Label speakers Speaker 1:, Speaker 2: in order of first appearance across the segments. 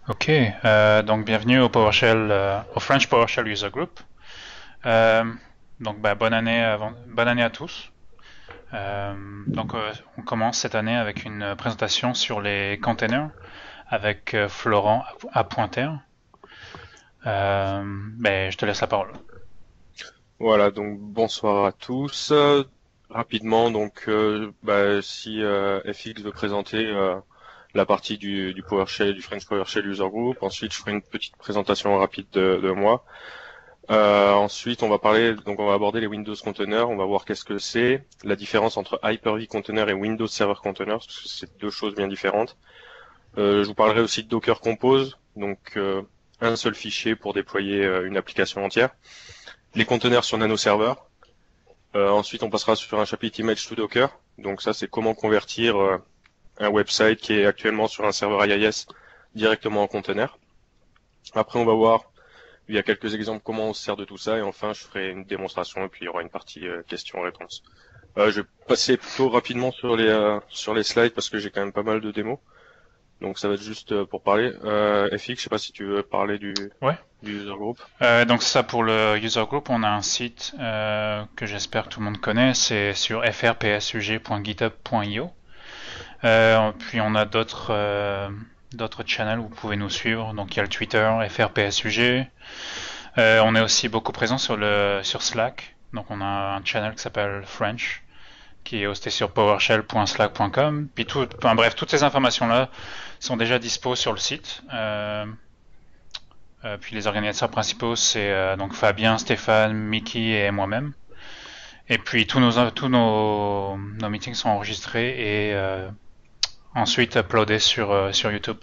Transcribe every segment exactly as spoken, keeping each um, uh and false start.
Speaker 1: Ok, euh, donc bienvenue au PowerShell, euh, au French PowerShell User Group. Euh, donc bah, bonne année, avant, bonne année à tous. Euh, donc euh, on commence cette année avec une présentation sur les containers avec euh, Florent à Pointer. Euh, ben, je te laisse la parole.
Speaker 2: Voilà, donc bonsoir à tous. Euh, rapidement, donc euh, bah, si euh, F X veut présenter euh, la partie du, du PowerShell, du French PowerShell User Group, ensuite je ferai une petite présentation rapide de, de moi. Euh, ensuite, on va parler, donc on va aborder les Windows Containers, on va voir qu'est-ce que c'est, la différence entre Hyper-V Container et Windows Server Containers, parce que c'est deux choses bien différentes. Euh, je vous parlerai aussi de Docker Compose, donc euh, un seul fichier pour déployer euh, une application entière. Les conteneurs sur Nano Server. Euh, ensuite, on passera sur un chapitre Image to Docker. Donc ça, c'est comment convertir euh, un website qui est actuellement sur un serveur I I S directement en conteneur. Après, on va voir, il y a quelques exemples, comment on se sert de tout ça. Et enfin, je ferai une démonstration et puis il y aura une partie euh, questions-réponses. Euh, je vais passer plutôt rapidement sur les euh, sur les slides parce que j'ai quand même pas mal de démos. Donc ça va être juste euh, pour parler. Euh, F X, je sais pas si tu veux parler du,
Speaker 1: Ouais.
Speaker 2: du user group.
Speaker 1: Euh, donc ça pour le User Group, on a un site euh, que j'espère que tout le monde connaît, c'est sur f r p s u g point github point i o. Euh, puis on a d'autres euh, d'autres channels où vous pouvez nous suivre. Donc il y a le Twitter F R P S U G. Euh, on est aussi beaucoup présent sur le sur Slack. Donc on a un channel qui s'appelle French qui est hosté sur powershell point slack point com. Puis tout, enfin, bref, toutes ces informations là sont déjà dispo sur le site. Euh, euh, puis les organisateurs principaux c'est euh, donc Fabien, Stéphane, Mickey et moi-même. Et puis tous nos tous nos, nos meetings sont enregistrés et euh, ensuite uploadés sur euh, sur YouTube.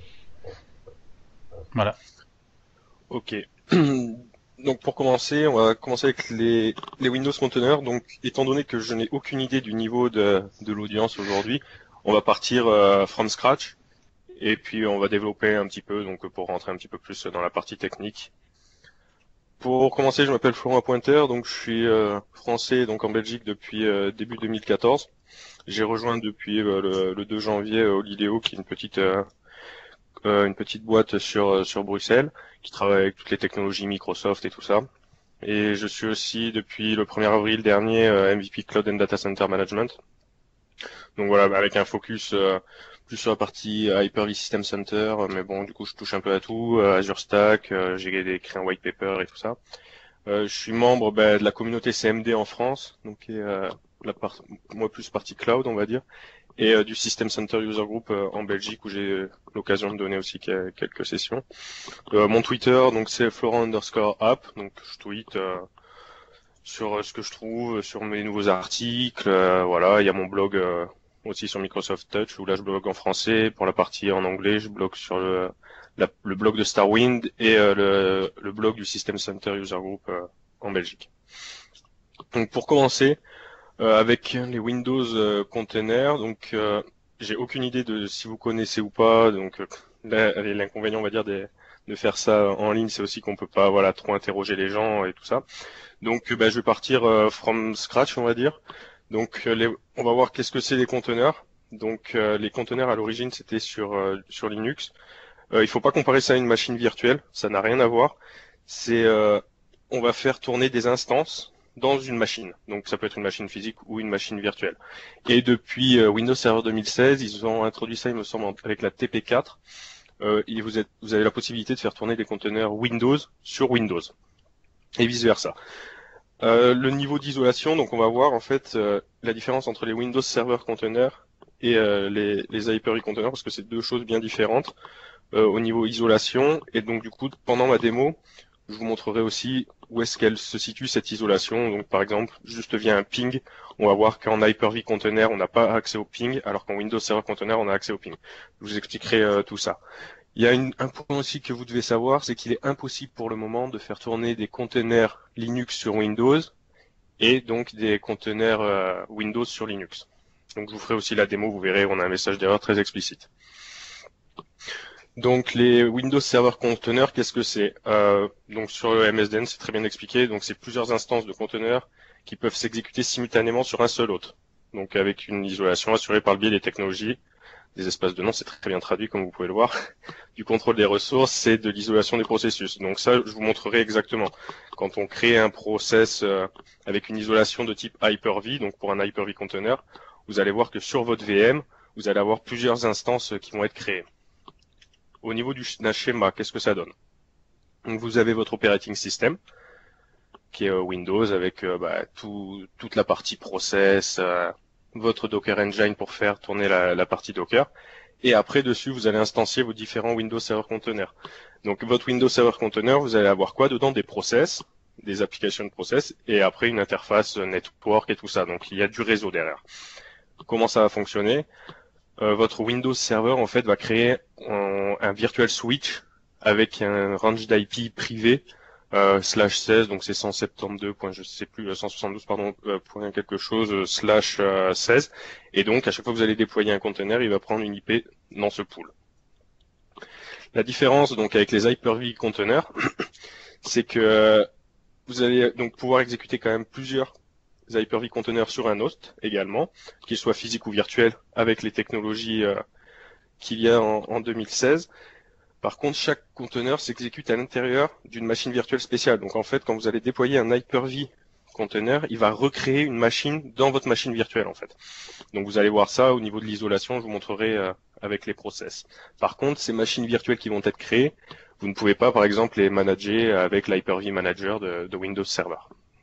Speaker 1: Voilà.
Speaker 2: Ok. Donc pour commencer, on va commencer avec les, les Windows Containers. Donc étant donné que je n'ai aucune idée du niveau de, de l'audience aujourd'hui, on va partir euh, from scratch et puis on va développer un petit peu donc pour rentrer un petit peu plus dans la partie technique. Pour commencer, je m'appelle Florent Pointer, donc je suis euh, français donc en Belgique depuis euh, début deux mille quatorze. J'ai rejoint depuis euh, le, le deux janvier euh, Olideo, qui est une petite euh, euh, une petite boîte sur euh, sur Bruxelles qui travaille avec toutes les technologies Microsoft et tout ça. Et je suis aussi depuis le premier avril dernier euh, M V P Cloud and Data Center Management. Donc voilà, avec un focus euh, plus sur la partie euh, Hyper-V System Center, euh, mais bon, du coup, je touche un peu à tout, euh, Azure Stack, euh, j'ai écrit un white paper et tout ça. Euh, je suis membre bah, de la communauté C M D en France, donc qui est, euh, la part, moi plus partie cloud, on va dire, et euh, du System Center User Group euh, en Belgique où j'ai euh, l'occasion de donner aussi quelques sessions. Euh, mon Twitter, donc c'est Florent underscore app, donc je tweete euh, sur euh, ce que je trouve, sur mes nouveaux articles. Euh, voilà, il y a mon blog euh, aussi sur Microsoft Touch où là je blogue en français. Pour la partie en anglais, je blogue sur le, la- le blog de Starwind et euh, le, le blog du System Center User Group euh, en Belgique. Donc pour commencer, euh, avec les Windows euh, Containers, donc euh, j'ai aucune idée de si vous connaissez ou pas. Donc euh, l'inconvénient, on va dire, des, de faire ça en ligne, c'est aussi qu'on peut pas, voilà, trop interroger les gens et tout ça. Donc, euh, bah, je vais partir euh, from scratch, on va dire. Donc, euh, les- on va voir qu'est-ce que c'est les conteneurs. Donc, euh, les conteneurs à l'origine, c'était sur euh, sur Linux. Euh, il faut pas comparer ça à une machine virtuelle, ça n'a rien à voir. C'est, euh, on va faire tourner des instances dans une machine. Donc, ça peut être une machine physique ou une machine virtuelle. Et depuis euh, Windows Server deux mille seize, ils ont introduit ça, il me semble, avec la T P quatre. Euh, et vous êtes, vous avez la possibilité de faire tourner des conteneurs Windows sur Windows et vice versa. Euh, le niveau d'isolation, donc on va voir en fait euh, la différence entre les Windows Server Containers et euh, les, les Hyper-V Containers parce que c'est deux choses bien différentes euh, au niveau isolation. Et donc du coup, pendant ma démo, je vous montrerai aussi où est-ce qu'elle se situe cette isolation. Donc par exemple, juste via un ping, on va voir qu'en Hyper-V Container, on n'a pas accès au ping, alors qu'en Windows Server Container, on a accès au ping. Je vous expliquerai euh, tout ça. Il y a une, un point aussi que vous devez savoir, c'est qu'il est impossible pour le moment de faire tourner des containers Linux sur Windows et donc des conteneurs euh, Windows sur Linux. Donc je vous ferai aussi la démo, vous verrez, on a un message d'erreur très explicite. Donc les Windows Server Containers, qu'est-ce que c'est euh, Donc sur le M S D N, c'est très bien expliqué. Donc c'est plusieurs instances de conteneurs qui peuvent s'exécuter simultanément sur un seul hôte. Donc avec une isolation assurée par le biais des technologies. des espaces de nom, c'est très bien traduit comme vous pouvez le voir, du contrôle des ressources et de l'isolation des processus. Donc ça, je vous montrerai exactement. Quand on crée un process euh, avec une isolation de type Hyper-V, donc pour un Hyper-V container, vous allez voir que sur votre V M, vous allez avoir plusieurs instances qui vont être créées. Au niveau d'un schéma, qu'est-ce que ça donne? Donc vous avez votre operating system, qui est Windows, avec euh, bah, tout, toute la partie process, euh, votre Docker Engine pour faire tourner la, la partie Docker. Et après, dessus, vous allez instancier vos différents Windows Server Container. Donc votre Windows Server Container, vous allez avoir quoi dedans? Des process, des applications de process, et après une interface network et tout ça. Donc il y a du réseau derrière. Comment ça va fonctionner? euh, Votre Windows Server, en fait, va créer un, un virtual switch avec un range d'I P privé, Euh, slash seize, donc c'est cent soixante-douze, point, je sais plus, cent soixante-douze, pardon, euh, point quelque chose, euh, slash euh, seize. Et donc, à chaque fois que vous allez déployer un container, il va prendre une I P dans ce pool. La différence, donc, avec les Hyper-V containers, c'est que euh, vous allez donc pouvoir exécuter quand même plusieurs Hyper-V containers sur un host également, qu'ils soient physiques ou virtuels, avec les technologies euh, qu'il y a en, en deux mille seize. Par contre, chaque conteneur s'exécute à l'intérieur d'une machine virtuelle spéciale. Donc en fait, quand vous allez déployer un Hyper-V conteneur, il va recréer une machine dans votre machine virtuelle en fait. Donc vous allez voir ça au niveau de l'isolation, je vous montrerai euh, avec les process. Par contre, ces machines virtuelles qui vont être créées, vous ne pouvez pas par exemple les manager avec l'Hyper-V Manager de, de Windows Server.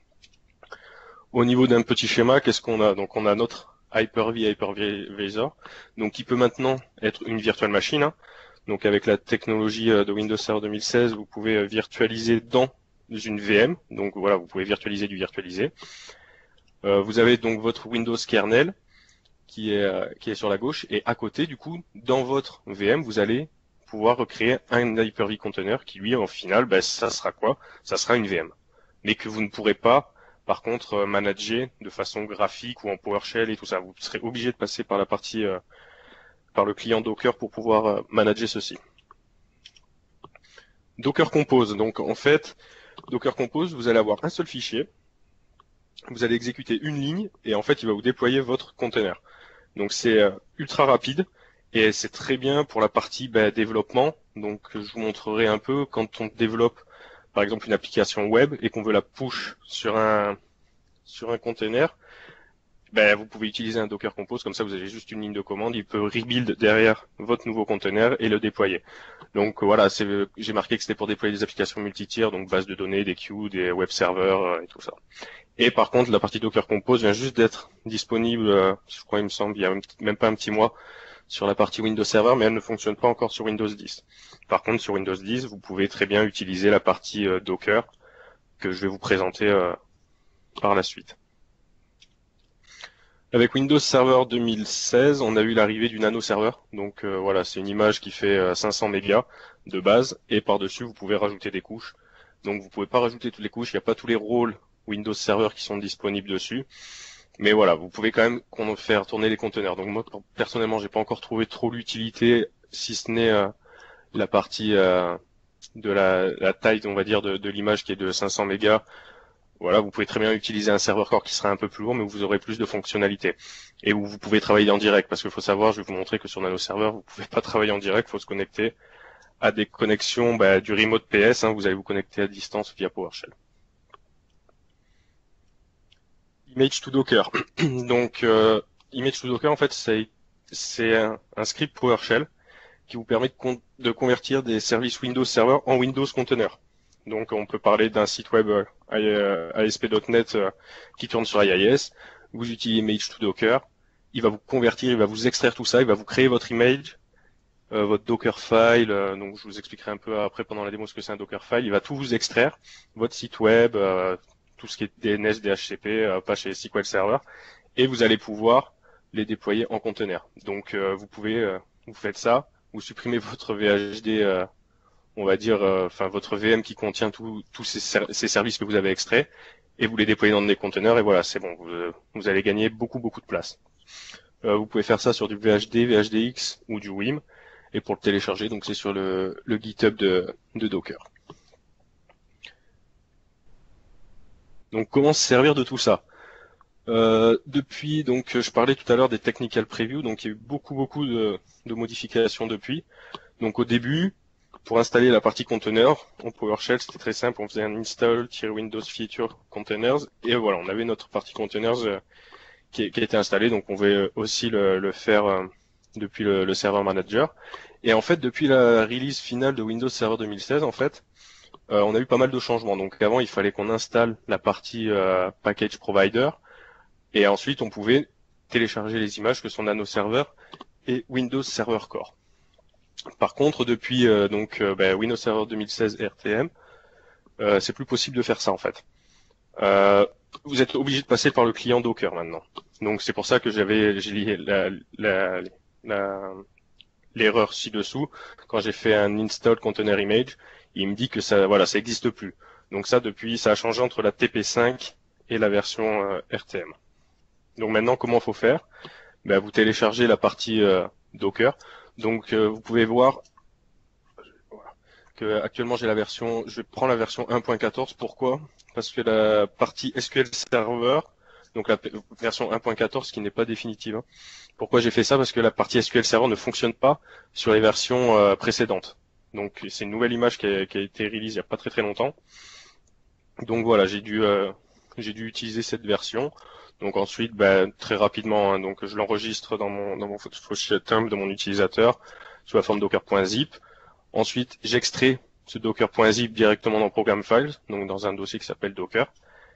Speaker 2: Au niveau d'un petit schéma, qu'est-ce qu'on a? Donc on a notre Hyper-V Hypervisor, donc qui peut maintenant être une virtuelle machine, hein. Donc avec la technologie de Windows Server deux mille seize, vous pouvez virtualiser dans une V M. Donc voilà, vous pouvez virtualiser du virtualisé. Euh, vous avez donc votre Windows kernel qui est, euh, qui est sur la gauche. Et à côté, du coup, dans votre V M, vous allez pouvoir recréer un Hyper-V container qui, lui, en final, ben, ça sera quoi? Ça sera une V M. Mais que vous ne pourrez pas, par contre, manager de façon graphique ou en PowerShell et tout ça. Vous serez obligé de passer par la partie... Euh, par le client Docker pour pouvoir manager ceci. Docker Compose, donc en fait, Docker Compose, vous allez avoir un seul fichier, vous allez exécuter une ligne, et en fait, il va vous déployer votre container. Donc c'est ultra rapide, et c'est très bien pour la partie bah, développement. Donc je vous montrerai un peu, quand on développe, par exemple, une application web, et qu'on veut la push sur un, sur un container, ben, vous pouvez utiliser un Docker Compose, comme ça vous avez juste une ligne de commande, il peut rebuild derrière votre nouveau container et le déployer. Donc voilà, j'ai marqué que c'était pour déployer des applications multi-tiers, donc base de données, des queues, des web servers et tout ça. Et par contre, la partie Docker Compose vient juste d'être disponible, je crois il me semble, il y a même pas un petit mois, sur la partie Windows Server, mais elle ne fonctionne pas encore sur Windows dix. Par contre, sur Windows dix, vous pouvez très bien utiliser la partie Docker que je vais vous présenter par la suite. Avec Windows Server deux mille seize, on a eu l'arrivée du nano server. Donc euh, voilà, c'est une image qui fait euh, cinq cents mégas de base, et par-dessus vous pouvez rajouter des couches. Donc vous pouvez pas rajouter toutes les couches, il n'y a pas tous les rôles Windows Server qui sont disponibles dessus. Mais voilà, vous pouvez quand même faire tourner les conteneurs. Donc moi personnellement, j'ai pas encore trouvé trop l'utilité, si ce n'est euh, la partie euh, de la, la taille, on va dire, de, de l'image qui est de cinq cents mégas. Voilà, vous pouvez très bien utiliser un serveur core qui sera un peu plus lourd, mais vous aurez plus de fonctionnalités. Et où vous pouvez travailler en direct, parce qu'il faut savoir, je vais vous montrer que sur Nano Server, vous pouvez pas travailler en direct, il faut se connecter à des connexions bah, du remote P S, hein, vous allez vous connecter à distance via PowerShell. Image to Docker. Donc, euh, Image to Docker, en fait, c'est un, un script PowerShell qui vous permet de, con de convertir des services Windows Server en Windows Container. Donc on peut parler d'un site web euh, A S P point net euh, qui tourne sur I I S. Vous utilisez Image to Docker. Il va vous convertir, il va vous extraire tout ça, il va vous créer votre image, euh, votre Docker file. Euh, donc je vous expliquerai un peu après pendant la démo ce que c'est un Docker file. Il va tout vous extraire, votre site web, euh, tout ce qui est D N S, D H C P, euh, Apache et S Q L Server, et vous allez pouvoir les déployer en conteneur. Donc euh, vous pouvez, euh, vous faites ça, vous supprimez votre V H D. Euh, on va dire, enfin euh, votre V M qui contient tous ces, ser ces services que vous avez extraits, et vous les déployez dans des conteneurs, et voilà, c'est bon, vous, vous allez gagner beaucoup beaucoup de place. Euh, vous pouvez faire ça sur du V H D, V H D X ou du Vim, et pour le télécharger, donc c'est sur le, le GitHub de, de Docker. Donc comment se servir de tout ça? Euh, depuis, donc, je parlais tout à l'heure des technical preview, donc il y a eu beaucoup, beaucoup de, de modifications depuis. Donc au début, pour installer la partie conteneur, en PowerShell, c'était très simple, on faisait un install-windows feature containers, et voilà, on avait notre partie containers euh, qui, qui était installée, donc on pouvait aussi le, le faire euh, depuis le, le server manager. Et en fait, depuis la release finale de Windows Server deux mille seize, en fait, euh, on a eu pas mal de changements. Donc avant, il fallait qu'on installe la partie euh, package provider, et ensuite on pouvait télécharger les images que sont Nano Server et Windows Server Core. Par contre, depuis euh, donc euh, bah, Windows Server deux mille seize R T M, euh, c'est plus possible de faire ça en fait. Euh, vous êtes obligé de passer par le client Docker maintenant. Donc c'est pour ça que j'avais j'ai lié la, la, la, l'erreur ci-dessous. Quand j'ai fait un install container image, il me dit que ça voilà ça existe plus. Donc ça depuis ça a changé entre la T P cinq et la version euh, R T M. Donc maintenant comment faut faire? Ben, vous téléchargez la partie euh, Docker. Donc euh, vous pouvez voir que actuellement j'ai la version, je prends la version un point quatorze. Pourquoi? Parce que la partie S Q L Server, donc la version un point quatorze qui n'est pas définitive. Hein. Pourquoi j'ai fait ça? Parce que la partie S Q L Server ne fonctionne pas sur les versions euh, précédentes. Donc c'est une nouvelle image qui a, qui a été release il n'y a pas très très longtemps. Donc voilà, j'ai dû euh, j'ai dû utiliser cette version. Donc ensuite, ben, très rapidement, hein, donc je l'enregistre dans mon dans mon fichier temp de mon utilisateur sous la forme docker.zip. Ensuite, j'extrais ce docker.zip directement dans Program Files, donc dans un dossier qui s'appelle Docker.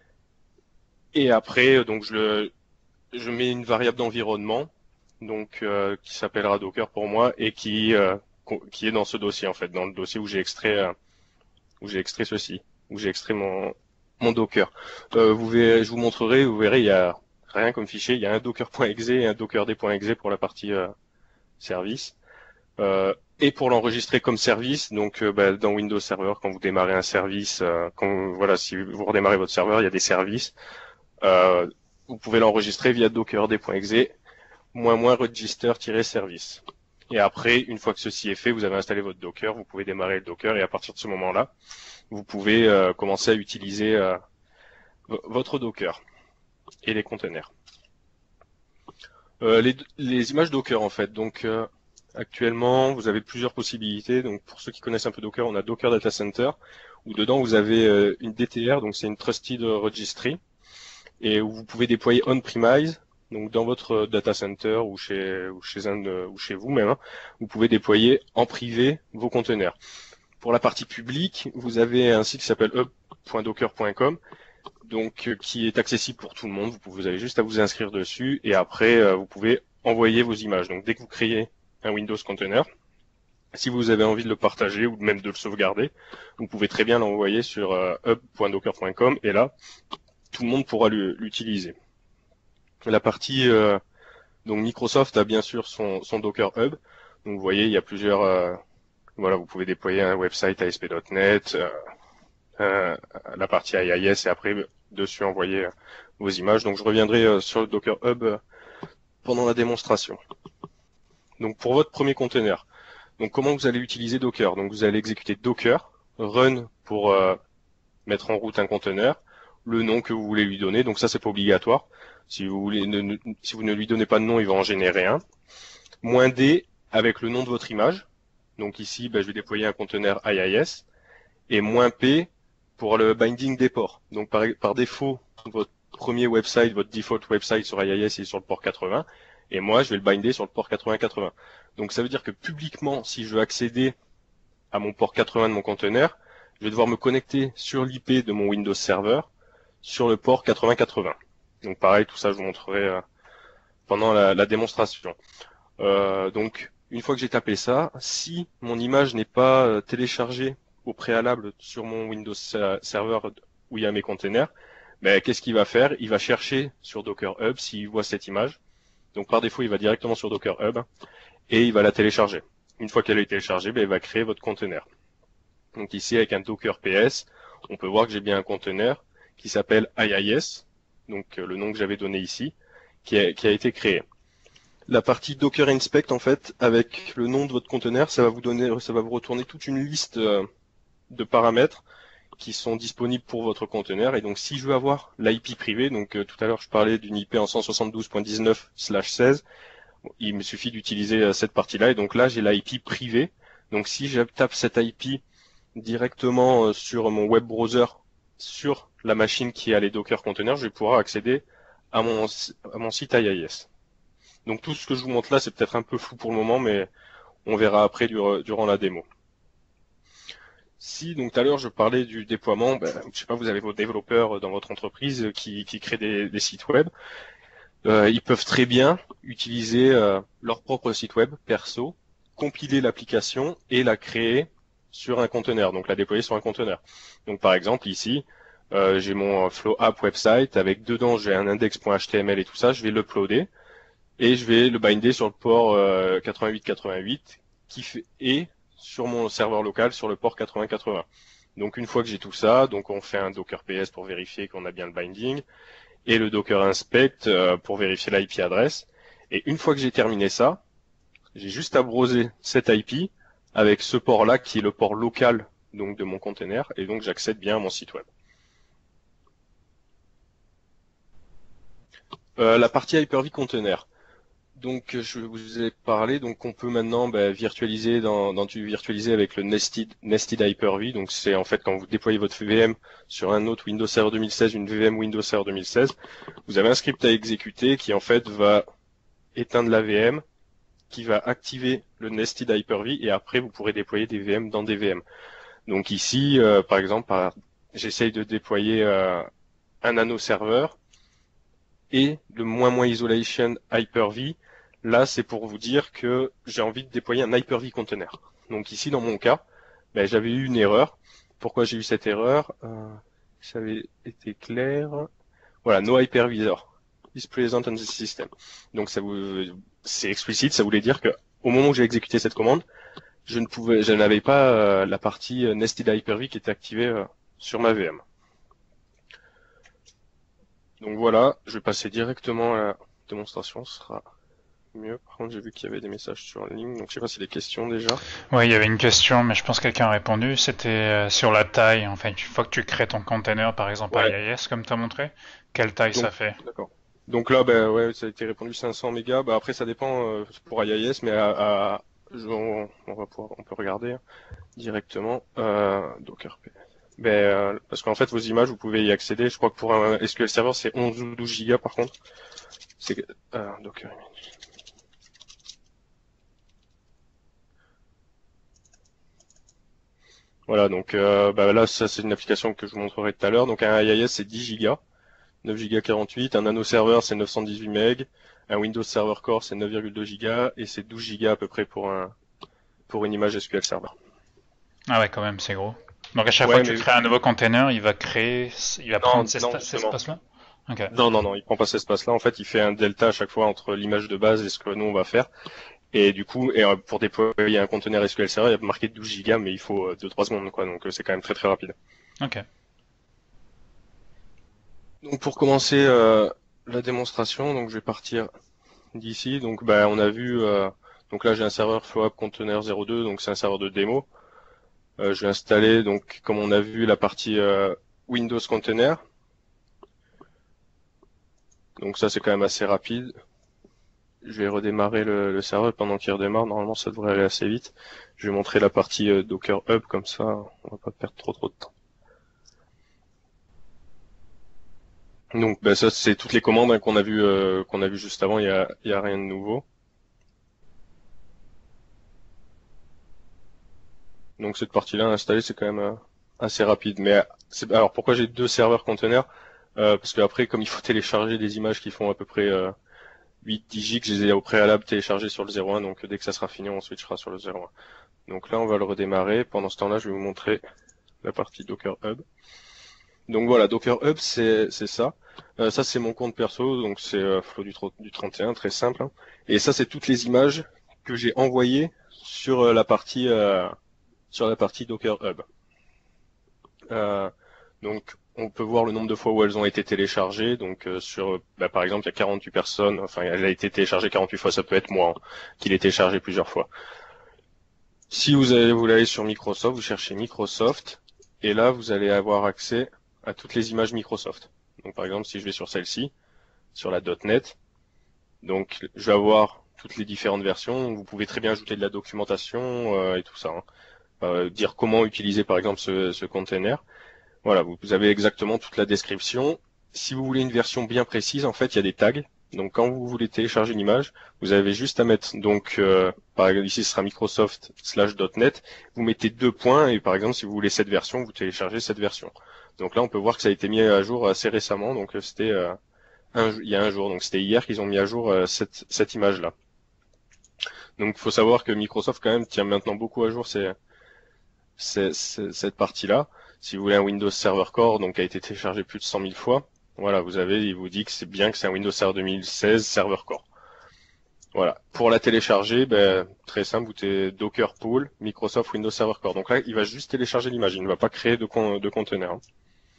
Speaker 2: Et après, donc je le je mets une variable d'environnement, donc euh, qui s'appellera Docker pour moi et qui euh, qui est dans ce dossier en fait, dans le dossier où j'ai extrait euh, où j'ai extrait ceci, où j'ai extrait mon mon Docker. Euh, vous verrez, je vous montrerai, vous verrez, il y a rien comme fichier, il y a un docker.exe et un dockerd.exe pour la partie euh, service. Euh, et pour l'enregistrer comme service, donc euh, bah, dans Windows Server, quand vous démarrez un service, euh, quand voilà, si vous redémarrez votre serveur, il y a des services. Euh, vous pouvez l'enregistrer via dockerd.exe moins moins register-service. Et après, une fois que ceci est fait, vous avez installé votre Docker, vous pouvez démarrer le Docker et à partir de ce moment-là, vous pouvez euh, commencer à utiliser euh, votre Docker et les containers. Euh, les, les images Docker en fait, donc euh, actuellement vous avez plusieurs possibilités. Donc pour ceux qui connaissent un peu Docker, on a Docker Data Center où dedans vous avez euh, une D T R, donc c'est une Trusted Registry, et où vous pouvez déployer on-premise, donc dans votre data center ou chez ou chez un de, ou chez vous même, hein, vous pouvez déployer en privé vos conteneurs. Pour la partie publique, vous avez un site qui s'appelle hub point docker point com, donc euh, qui est accessible pour tout le monde. Vous, pouvez, vous avez juste à vous inscrire dessus et après euh, vous pouvez envoyer vos images. Donc dès que vous créez un Windows Container, si vous avez envie de le partager ou même de le sauvegarder, vous pouvez très bien l'envoyer sur euh, hub point docker point com et là tout le monde pourra l'utiliser. La partie euh, donc Microsoft a bien sûr son, son Docker Hub. Donc vous voyez il y a plusieurs euh, voilà, vous pouvez déployer un website A S P point net, euh, euh, la partie I I S et après dessus envoyer euh, vos images. Donc je reviendrai euh, sur le Docker Hub euh, pendant la démonstration. Donc pour votre premier container, donc comment vous allez utiliser Docker? Donc vous allez exécuter Docker run pour euh, mettre en route un conteneur, le nom que vous voulez lui donner. Donc ça c'est pas obligatoire. Si vous voulez, ne, ne, si vous ne lui donnez pas de nom, il va en générer un. Moins D avec le nom de votre image. Donc ici, ben, je vais déployer un conteneur I I S et moins P pour le binding des ports. Donc par, par défaut, votre premier website, votre default website sur I I S est sur le port quatre-vingts et moi je vais le binder sur le port quatre-vingts quatre-vingts. Donc ça veut dire que publiquement, si je veux accéder à mon port quatre-vingts de mon conteneur, je vais devoir me connecter sur l'I P de mon Windows Server sur le port quatre-vingts quatre-vingts. Donc pareil, tout ça je vous montrerai euh, pendant la, la démonstration. Euh, donc une fois que j'ai tapé ça, si mon image n'est pas euh, téléchargée au préalable sur mon Windows Server où il y a mes containers, ben, qu'est-ce qu'il va faire? Il va chercher sur Docker Hub s'il voit cette image. Donc par défaut, il va directement sur Docker Hub et il va la télécharger. Une fois qu'elle est téléchargée, ben, il va créer votre container. Donc ici, avec un Docker P S, on peut voir que j'ai bien un container qui s'appelle I I S, donc euh, le nom que j'avais donné ici, qui a, qui a été créé. La partie Docker Inspect, en fait, avec le nom de votre conteneur, ça va vous donner, ça va vous retourner toute une liste euh, de paramètres qui sont disponibles pour votre conteneur. Et donc, si je veux avoir l'I P privé, donc euh, tout à l'heure je parlais d'une I P en cent soixante-douze point dix-neuf slash seize, il me suffit d'utiliser euh, cette partie-là. Et donc là, j'ai l'I P privé. Donc, si je tape cette I P directement euh, sur mon web browser, sur la machine qui a les Docker containers, je vais pouvoir accéder à mon, à mon site I I S. Donc, tout ce que je vous montre là, c'est peut-être un peu flou pour le moment, mais on verra après durant la démo. Si, donc tout à l'heure, je parlais du déploiement, ben, je sais pas, vous avez vos développeurs dans votre entreprise qui, qui créent des, des sites web. Euh, ils peuvent très bien utiliser euh, leur propre site web perso, compiler l'application et la créer sur un conteneur, donc la déployer sur un conteneur. Donc par exemple ici, euh, j'ai mon Flow App website avec dedans j'ai un index.html et tout ça, je vais l'uploader et je vais le binder sur le port euh, quatre-vingt-huit quatre-vingt-huit qui fait et sur mon serveur local sur le port quatre-vingts quatre-vingts. Donc une fois que j'ai tout ça, donc on fait un Docker P S pour vérifier qu'on a bien le binding et le Docker Inspect euh, pour vérifier l'I P adresse. Et une fois que j'ai terminé ça, j'ai juste à browser cet I P avec ce port-là qui est le port local donc de mon container et donc j'accède bien à mon site web. Euh, la partie Hyper-V Container. Donc je vous ai parlé, donc on peut maintenant bah, virtualiser dans, dans du virtualiser avec le Nested, Nested Hyper-V. Donc c'est en fait quand vous déployez votre V M sur un autre Windows Server deux mille seize, une V M Windows Server deux mille seize, vous avez un script à exécuter qui en fait va éteindre la V M, qui va activer le Nested Hyper-V et après vous pourrez déployer des V M dans des V M. Donc ici, euh, par exemple, par, j'essaye de déployer euh, un nano serveur et le moins moins isolation Hyper-V. Là, c'est pour vous dire que j'ai envie de déployer un Hyper-V container. Donc ici, dans mon cas, ben, j'avais eu une erreur. Pourquoi j'ai eu cette erreur euh, Ça avait été clair. Voilà, no hypervisor is present on the system. Donc ça vous, c'est explicite, ça voulait dire que au moment où j'ai exécuté cette commande, je ne pouvais, je n'avais pas euh, la partie euh, Nested Hyper-V qui était activée euh, sur ma V M. Donc voilà, je vais passer directement à la démonstration, ce sera mieux. Par contre, j'ai vu qu'il y avait des messages sur la ligne, donc je sais pas s'il y a des questions déjà.
Speaker 1: Oui, il y avait une question, mais je pense que quelqu'un a répondu. C'était euh, sur la taille. En fait, une fois que tu crées ton container, par exemple
Speaker 2: Ouais.
Speaker 1: I I S, comme tu as montré, quelle taille
Speaker 2: Donc,
Speaker 1: ça fait?
Speaker 2: D'accord. Donc là, ben ouais, ça a été répondu cinq cents mégas. Bah après, ça dépend euh, pour I I S, mais à, à je- on, on va pouvoir, on peut regarder hein, directement. Euh, Docker P. Ben euh, parce qu'en fait, vos images, vous pouvez y accéder. Je crois que pour un S Q L Server, c'est onze ou douze gigas par contre. C'est euh, Docker Image. Voilà, donc euh, bah là, ça c'est une application que je vous montrerai tout à l'heure. Donc un I I S, c'est dix gigas. neuf gigas quarante-huit, un nano serveur c'est neuf cent dix-huit mégas, un Windows Server Core c'est neuf virgule deux gigas et c'est douze gigas à peu près pour un pour une image S Q L Server.
Speaker 1: Ah ouais, quand même, c'est gros. Donc à chaque
Speaker 2: Ouais,
Speaker 1: fois que tu
Speaker 2: mais
Speaker 1: crées un nouveau container, il va créer, il va
Speaker 2: non,
Speaker 1: prendre cet
Speaker 2: non,
Speaker 1: cet
Speaker 2: justement.
Speaker 1: espace-là? Ok.
Speaker 2: Non, non, non, il prend pas cet espace-là. En fait, il fait un delta à chaque fois entre l'image de base et ce que nous on va faire. Et du coup, et euh, pour déployer un conteneur S Q L Server, il y a marqué douze gigas, mais il faut euh, deux trois secondes, quoi. Donc euh, c'est quand même très très rapide.
Speaker 1: Ok.
Speaker 2: Donc pour commencer euh, la démonstration, donc je vais partir d'ici. Donc bah on a vu, euh, donc là j'ai un serveur Flow App Container zéro deux, donc c'est un serveur de démo. Euh, je vais installer, donc comme on a vu, la partie euh, Windows Container. Donc ça c'est quand même assez rapide. Je vais redémarrer le, le serveur pendant qu'il redémarre. Normalement ça devrait aller assez vite. Je vais montrer la partie euh, Docker Hub, comme ça on va pas perdre trop trop de temps. Donc bah, ça c'est toutes les commandes hein, qu'on a vu euh, qu'on a vu juste avant. Il y a, il y a rien de nouveau. Donc cette partie-là à installer c'est quand même euh, assez rapide. Mais c'est, alors pourquoi j'ai deux serveurs containers euh, Parce qu'après comme il faut télécharger des images qui font à peu près euh, huit dix gigs, je les ai au préalable téléchargés sur le zéro un. Donc dès que ça sera fini on switchera sur le zéro un. Donc là on va le redémarrer. Pendant ce temps-là je vais vous montrer la partie Docker Hub. Donc voilà, Docker Hub c'est c'est ça. Euh, ça c'est mon compte perso, donc c'est euh, Flow du, du trente et un, très simple. Hein. Et ça c'est toutes les images que j'ai envoyées sur euh, la partie euh, sur la partie Docker Hub. Euh, donc on peut voir le nombre de fois où elles ont été téléchargées. Donc euh, sur, bah, par exemple, il y a quarante-huit personnes. Enfin, elle a été téléchargée quarante-huit fois. Ça peut être moi hein, qui l'ai téléchargée plusieurs fois. Si vous allez vous allez sur Microsoft, vous cherchez Microsoft et là vous allez avoir accès à toutes les images Microsoft. Donc par exemple si je vais sur celle-ci, sur la .NET, donc je vais avoir toutes les différentes versions. Vous pouvez très bien ajouter de la documentation euh, et tout ça, hein. Euh, dire comment utiliser par exemple ce, ce container. Voilà, vous, vous avez exactement toute la description. Si vous voulez une version bien précise, en fait, il y a des tags. Donc quand vous voulez télécharger une image, vous avez juste à mettre, donc euh, par exemple ici ce sera Microsoft slash .NET, vous mettez deux points et par exemple si vous voulez cette version, vous téléchargez cette version. Donc là on peut voir que ça a été mis à jour assez récemment, donc euh, c'était euh, un, il y a un jour, donc c'était hier qu'ils ont mis à jour euh, cette, cette image-là. Donc il faut savoir que Microsoft quand même tient maintenant beaucoup à jour ces, ces, ces, cette partie-là. Si vous voulez un Windows Server Core, donc qui a été téléchargé plus de cent mille fois, voilà, vous avez, il vous dit que c'est bien que c'est un Windows Server deux mille seize Server Core. Voilà. Pour la télécharger, ben, très simple, vous mettez Docker Pool, Microsoft Windows Server Core. Donc là, il va juste télécharger l'image, il ne va pas créer de, con, de conteneur, hein.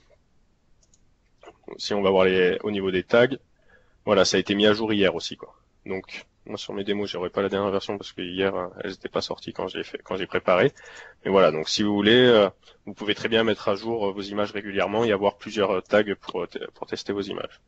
Speaker 2: Si on va voir les, au niveau des tags, voilà, ça a été mis à jour hier aussi, quoi. Donc, moi sur mes démos, j'aurais pas la dernière version parce que hier, elles n'étaient pas sorties quand j'ai fait, quand j'ai préparé. Mais voilà, donc si vous voulez, euh, vous pouvez très bien mettre à jour euh, vos images régulièrement et avoir plusieurs euh, tags pour, pour tester vos images.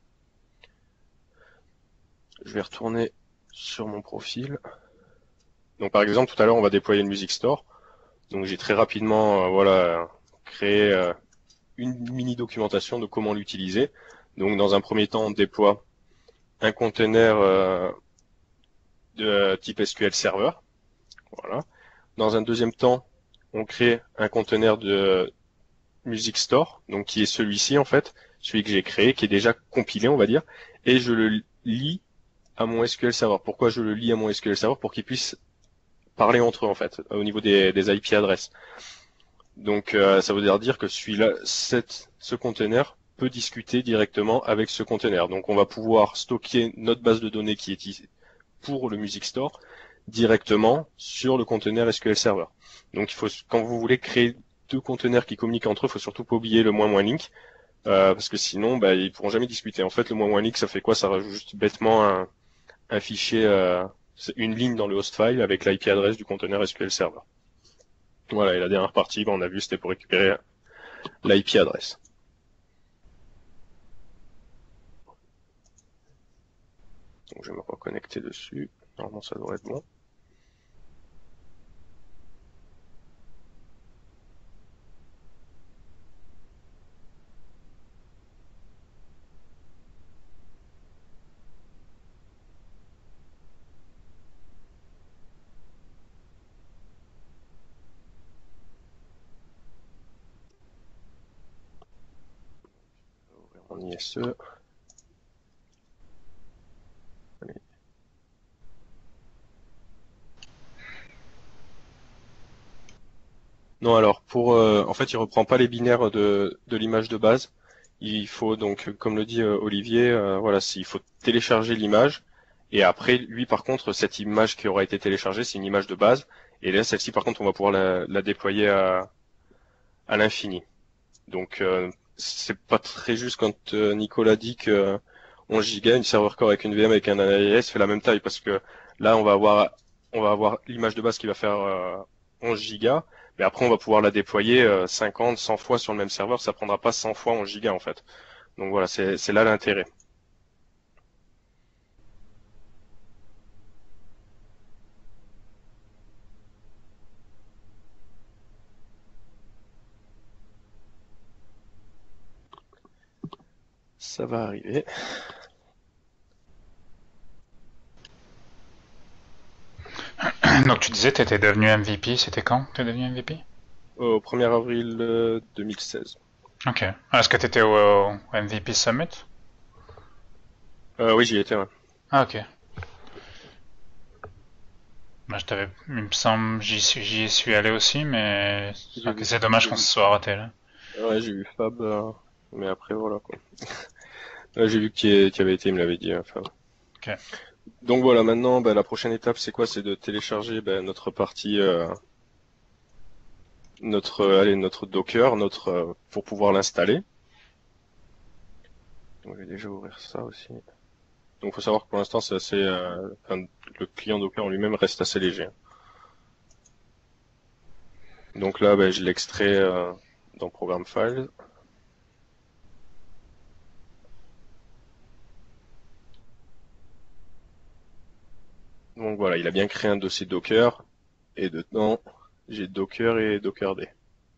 Speaker 2: Je vais retourner sur mon profil. Donc par exemple, tout à l'heure, on va déployer le Music Store. Donc j'ai très rapidement, euh, voilà, créé euh, une mini documentation de comment l'utiliser. Donc dans un premier temps, on déploie un container euh, de type S Q L Server. Voilà. Dans un deuxième temps, on crée un container de Music Store, donc qui est celui-ci en fait, celui que j'ai créé, qui est déjà compilé, on va dire, et je le lis à mon S Q L Server. Pourquoi je le lis à mon S Q L Server? Pour qu'ils puissent parler entre eux en fait, au niveau des, des I P adresses. Donc euh, ça veut dire que celui-là, cette, ce container peut discuter directement avec ce container. Donc on va pouvoir stocker notre base de données qui est ici pour le Music Store directement sur le container S Q L Server. Donc il faut, quand vous voulez créer deux containers qui communiquent entre eux, il faut surtout pas oublier le moins moins link, euh, parce que sinon bah, ils pourront jamais discuter. En fait le moins moins link ça fait quoi? Ça rajoute juste bêtement un, un fichier, euh, une ligne dans le host file avec l'I P adresse du container S Q L Server. Voilà, et la dernière partie, bah, on a vu, c'était pour récupérer l'I P adresse. Donc je vais me reconnecter dessus. Normalement, ça devrait être bon. On y est ce. Allez. Non, alors pour, euh, en fait, il reprend pas les binaires de, de l'image de base. Il faut donc, comme le dit euh, Olivier, euh, voilà, il faut télécharger l'image. Et après, lui, par contre, cette image qui aura été téléchargée, c'est une image de base. Et là, celle-ci, par contre, on va pouvoir la, la déployer à, à l'infini. Donc, euh, c'est pas très juste quand euh, Nicolas dit que onze gigas, une serveur core avec une V M avec un A I S fait la même taille, parce que là, on va avoir, on va avoir l'image de base qui va faire euh, onze gigas, mais après, on va pouvoir la déployer euh, cinquante, cent fois sur le même serveur, ça prendra pas cent fois onze gigas en fait. Donc voilà, c'est c'est là l'intérêt. Ça va arriver.
Speaker 1: Donc tu disais tu étais devenu M V P, c'était quand tu es devenu M V P?
Speaker 2: Au premier avril euh, deux mille seize.
Speaker 1: Ok. Est-ce que tu étais au, au M V P Summit?
Speaker 2: Euh, oui, j'y étais. Ouais.
Speaker 1: Ah ok. Moi, je t'avais, il me semble, j'y suis, j'y suis allé aussi, mais
Speaker 2: J'ai
Speaker 1: ok,
Speaker 2: vu,
Speaker 1: c'est dommage
Speaker 2: j'ai
Speaker 1: qu'on
Speaker 2: vu.
Speaker 1: se soit raté là.
Speaker 2: Ouais, j'ai vu Fab, euh, mais après voilà quoi. Ouais, j'ai vu que tu y tu y avais été, il me l'avait dit. Enfin.
Speaker 1: Ok.
Speaker 2: Donc voilà, maintenant, bah, la prochaine étape, c'est quoi? C'est de télécharger bah, notre partie, euh, notre, euh, allez, notre Docker, notre, euh, pour pouvoir l'installer. Donc, je vais déjà ouvrir ça aussi. Donc, faut savoir que pour l'instant, c'est assez, euh, enfin, le client Docker en lui-même reste assez léger. Donc là, bah, je l'extrais euh, dans Program Files. Donc voilà, il a bien créé un dossier Docker, et dedans, j'ai Docker et Docker D.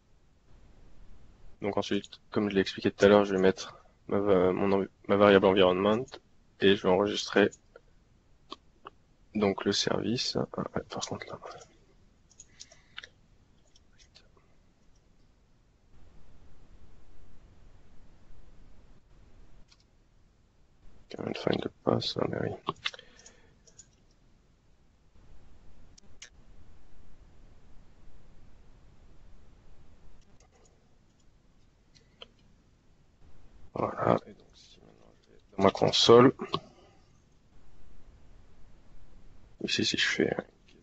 Speaker 2: Donc ensuite, comme je l'ai expliqué tout à l'heure, je vais mettre ma, mon, ma variable environment, et je vais enregistrer donc le service. Ah, ouais, par contre là. Quand même find the pass, ah mais oui. Voilà, et donc si maintenant je vais dans ma console, ici si je fais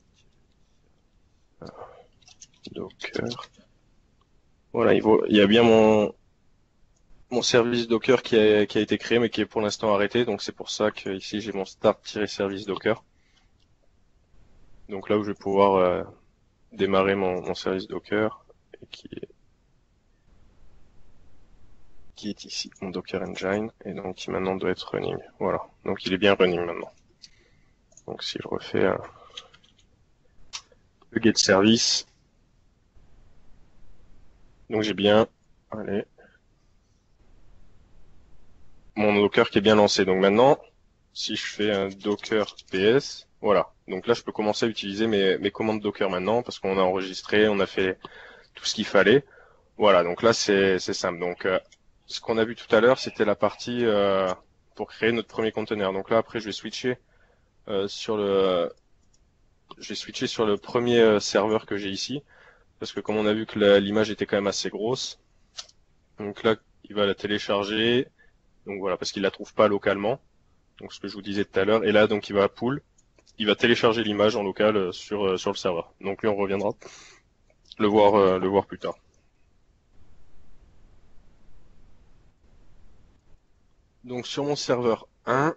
Speaker 2: euh, Docker, voilà, il, vaut, il y a bien mon, mon service Docker qui a, qui a été créé mais qui est pour l'instant arrêté, donc c'est pour ça que ici j'ai mon start-service Docker. Donc là où je vais pouvoir euh, démarrer mon, mon service Docker, et qui est, qui est ici, mon Docker Engine, et donc qui maintenant doit être running. Voilà, donc il est bien running maintenant. Donc si je refais euh, le get service, donc j'ai bien, allez, mon Docker qui est bien lancé. Donc maintenant, si je fais un Docker P S, voilà. Donc là, je peux commencer à utiliser mes, mes commandes Docker maintenant parce qu'on a enregistré, on a fait tout ce qu'il fallait. Voilà, donc là, c'est simple. Donc, euh, ce qu'on a vu tout à l'heure, c'était la partie euh, pour créer notre premier conteneur. Donc là, après, je vais switcher euh, sur le, je vais switcher sur le premier euh, serveur que j'ai ici parce que comme on a vu que l'image était quand même assez grosse, donc là, il va la télécharger. Donc voilà, parce qu'il la trouve pas localement. Donc ce que je vous disais tout à l'heure. Et là, donc il va à pool. Il va télécharger l'image en local sur, euh, sur le serveur. Donc lui, on reviendra le voir, euh, le voir plus tard. Donc sur mon serveur un,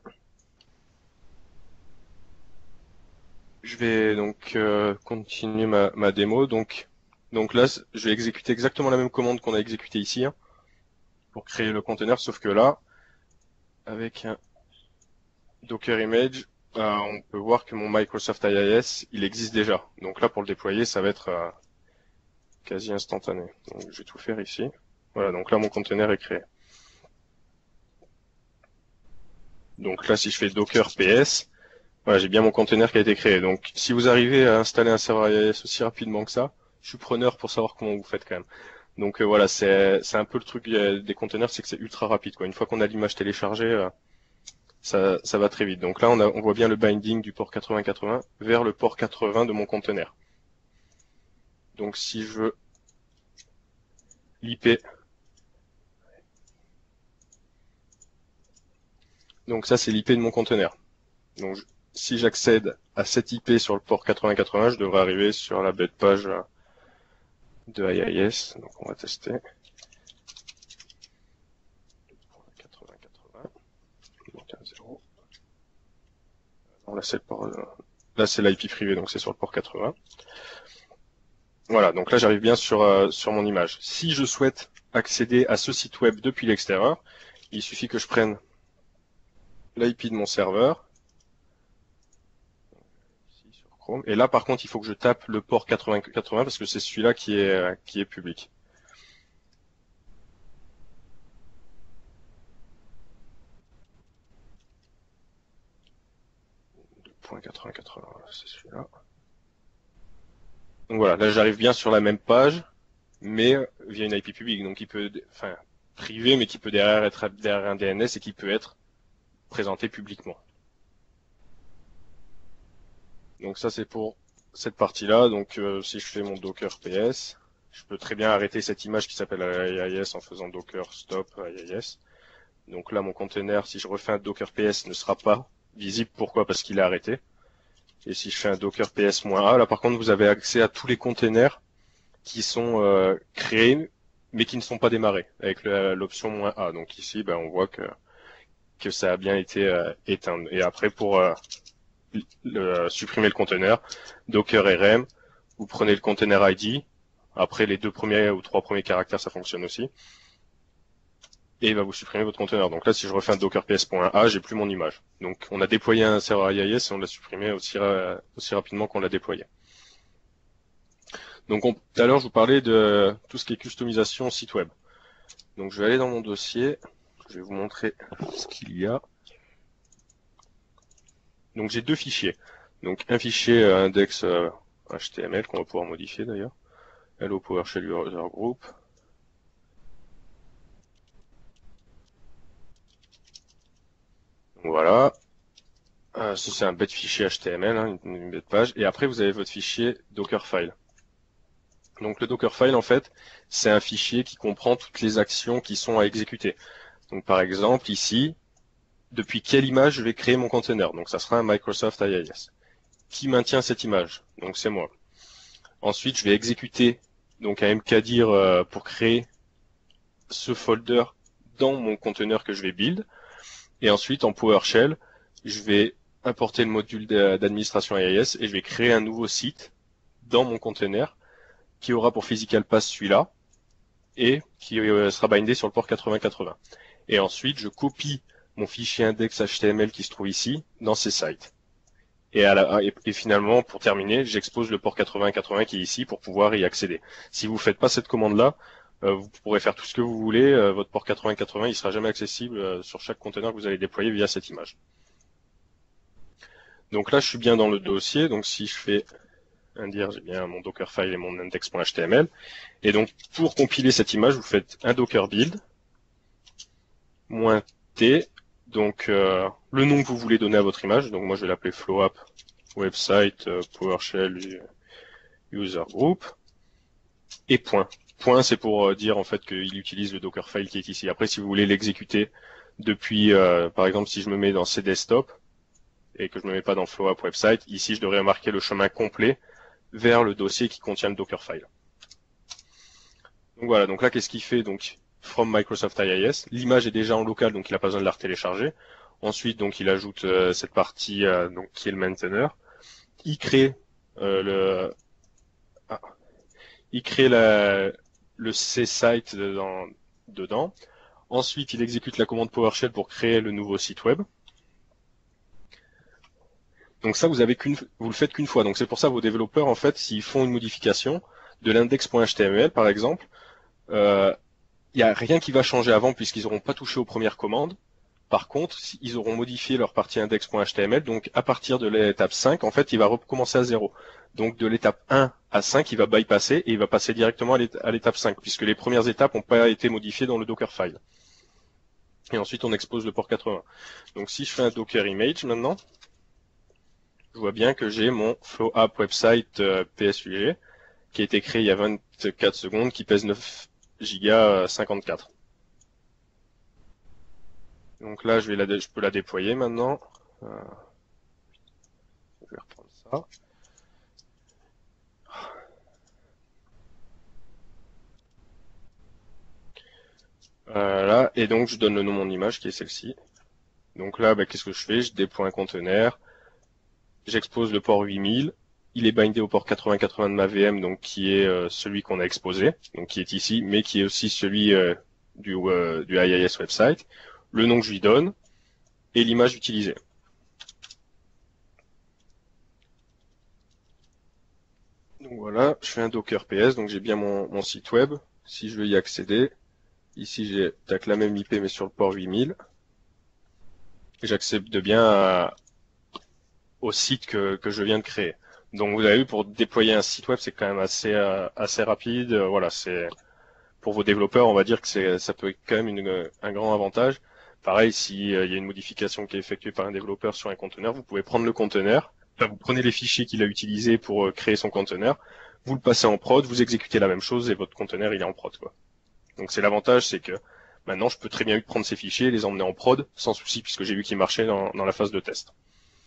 Speaker 2: je vais donc euh, continuer ma, ma démo. Donc, donc là, je vais exécuter exactement la même commande qu'on a exécutée ici hein, pour créer le conteneur, sauf que là, avec un Docker Image, euh, on peut voir que mon Microsoft I I S, il existe déjà. Donc là, pour le déployer, ça va être euh, quasi instantané. Donc je vais tout faire ici. Voilà, donc là, mon conteneur est créé. Donc là, si je fais Docker P S, voilà, j'ai bien mon conteneur qui a été créé. Donc si vous arrivez à installer un serveur I I S aussi rapidement que ça, je suis preneur pour savoir comment vous faites quand même. Donc euh, voilà, c'est un peu le truc des conteneurs, c'est que c'est ultra rapide, quoi. Une fois qu'on a l'image téléchargée, euh, ça, ça va très vite. Donc là, on, a, on voit bien le binding du port quatre-vingts quatre-vingts vers le port quatre-vingts de mon conteneur. Donc si je veux l'I P, donc ça c'est l'I P de mon conteneur. Donc si j'accède à cette I P sur le port quatre-vingts quatre-vingts, je devrais arriver sur la bête page de I I S. Donc on va tester. quatre-vingts quatre-vingts. Donc un zéro. Non, là c'est le port, là c'est l'I P privé, donc c'est sur le port quatre-vingts. Voilà, donc là j'arrive bien sur, euh, sur mon image. Si je souhaite accéder à ce site web depuis l'extérieur, il suffit que je prenne l'I P de mon serveur. Ici sur Chrome. Et là par contre il faut que je tape le port quatre-vingts quatre-vingts parce que c'est celui-là qui est, qui est public. deux quatre-vingts quatre-vingts, c'est celui-là. Donc voilà, là j'arrive bien sur la même page, mais via une I P publique, donc il peut, enfin privé, mais qui peut derrière être derrière un D N S et qui peut être présenté publiquement. Donc ça c'est pour cette partie-là. Donc euh, si je fais mon Docker P S, je peux très bien arrêter cette image qui s'appelle I I S en faisant Docker stop I I S. Donc là mon container, si je refais un Docker P S, ne sera pas visible. Pourquoi? Parce qu'il est arrêté. Et si je fais un Docker P S-A, là par contre vous avez accès à tous les containers qui sont euh, créés mais qui ne sont pas démarrés avec l'option "-a". Donc ici ben, on voit que, que ça a bien été euh, éteint. Et après pour euh, le, supprimer le container, Docker R M, vous prenez le container I D, Après les deux premiers ou trois premiers caractères, ça fonctionne aussi. Et il va vous supprimer votre conteneur. Donc là, si je refais un docker ps.a, j'ai plus mon image. Donc on a déployé un serveur I I S et on l'a supprimé aussi, ra aussi rapidement qu'on l'a déployé. Donc on, tout à l'heure, je vous parlais de tout ce qui est customisation site web. Donc je vais aller dans mon dossier, je vais vous montrer ce qu'il y a. Donc j'ai deux fichiers. Donc un fichier euh, index euh, H T M L qu'on va pouvoir modifier d'ailleurs. Hello PowerShell User Group. Donc voilà. Euh, ça c'est un bête fichier H T M L, hein, une, une bête page. Et après vous avez votre fichier Dockerfile. Donc le Dockerfile en fait, c'est un fichier qui comprend toutes les actions qui sont à exécuter. Donc par exemple ici, depuis quelle image je vais créer mon conteneur. Donc ça sera un Microsoft I I S. Qui maintient cette image? Donc c'est moi. Ensuite je vais exécuter donc un mkdir euh, pour créer ce folder dans mon conteneur que je vais build. Et ensuite en PowerShell, je vais importer le module d'administration I I S et je vais créer un nouveau site dans mon conteneur qui aura pour physical path celui-là et qui sera bindé sur le port quatre-vingts quatre-vingts. Et ensuite, je copie mon fichier index H T M L qui se trouve ici dans ces sites. Et, à la, et, et finalement, pour terminer, j'expose le port quatre-vingts quatre-vingts qui est ici pour pouvoir y accéder. Si vous ne faites pas cette commande-là, euh, vous pourrez faire tout ce que vous voulez. Euh, votre port quatre-vingts quatre-vingts, il sera jamais accessible euh, sur chaque conteneur que vous allez déployer via cette image. Donc là, je suis bien dans le dossier. Donc si je fais un dir, j'ai bien mon Dockerfile et mon index.html. Et donc, pour compiler cette image, vous faites un docker build, moins t, donc euh, le nom que vous voulez donner à votre image. Donc moi, je vais l'appeler flowapp website euh, PowerShell user group, et point. Point, c'est pour euh, dire en fait qu'il utilise le Dockerfile qui est ici. Après, si vous voulez l'exécuter depuis, euh, par exemple, si je me mets dans cdesktop et que je me mets pas dans flowapp website, ici, je devrais marquer le chemin complet vers le dossier qui contient le Dockerfile. Donc voilà, donc là qu'est-ce qu'il fait? Donc from Microsoft I I S, l'image est déjà en local, donc il n'a pas besoin de la retélécharger. Ensuite, donc il ajoute euh, cette partie euh, donc qui est le maintainer. Il crée euh, le, ah, il crée la, le C-site dedans, dedans. Ensuite, il exécute la commande PowerShell pour créer le nouveau site web. Donc ça, vous avez qu'une, vous le faites qu'une fois. Donc c'est pour ça vos développeurs, en fait, s'ils font une modification de l'index.html, par exemple, il euh, n'y a rien qui va changer avant puisqu'ils n'auront pas touché aux premières commandes. Par contre, ils auront modifié leur partie index.html. Donc à partir de l'étape cinq, en fait, il va recommencer à zéro. Donc de l'étape un à cinq, il va bypasser et il va passer directement à l'étape cinq puisque les premières étapes n'ont pas été modifiées dans le Dockerfile. Et ensuite, on expose le port quatre-vingts. Donc si je fais un Docker image maintenant, je vois bien que j'ai mon flow app website euh, P S U G qui a été créé il y a vingt-quatre secondes, qui pèse neuf gigas cinquante-quatre. Donc là, je, vais la, je peux la déployer maintenant. Euh, je vais reprendre ça. Euh, là, et donc je donne le nom de mon image qui est celle-ci. Donc là, bah, qu'est-ce que je fais? Je déploie un conteneur. J'expose le port huit mille. Il est bindé au port quatre-vingts quatre-vingts de ma V M, donc qui est euh, celui qu'on a exposé, donc qui est ici, mais qui est aussi celui euh, du, euh, du I I S website. Le nom que je lui donne et l'image utilisée. Donc voilà, je fais un docker P S, donc j'ai bien mon, mon site web. Si je veux y accéder, ici j'ai la même I P mais sur le port huit mille. Et j'accède bien à, au site que, que je viens de créer. Donc vous avez vu, pour déployer un site web, c'est quand même assez euh, assez rapide. Euh, voilà, c'est pour vos développeurs, on va dire que c'est ça peut être quand même une, un grand avantage. Pareil, s'il euh, y a une modification qui est effectuée par un développeur sur un conteneur, vous pouvez prendre le conteneur, enfin, vous prenez les fichiers qu'il a utilisés pour euh, créer son conteneur, vous le passez en prod, vous exécutez la même chose et votre conteneur il est en prod, quoi. Donc c'est l'avantage, c'est que maintenant je peux très bien prendre ces fichiers et les emmener en prod sans souci, puisque j'ai vu qu'ils marchaient dans, dans la phase de test.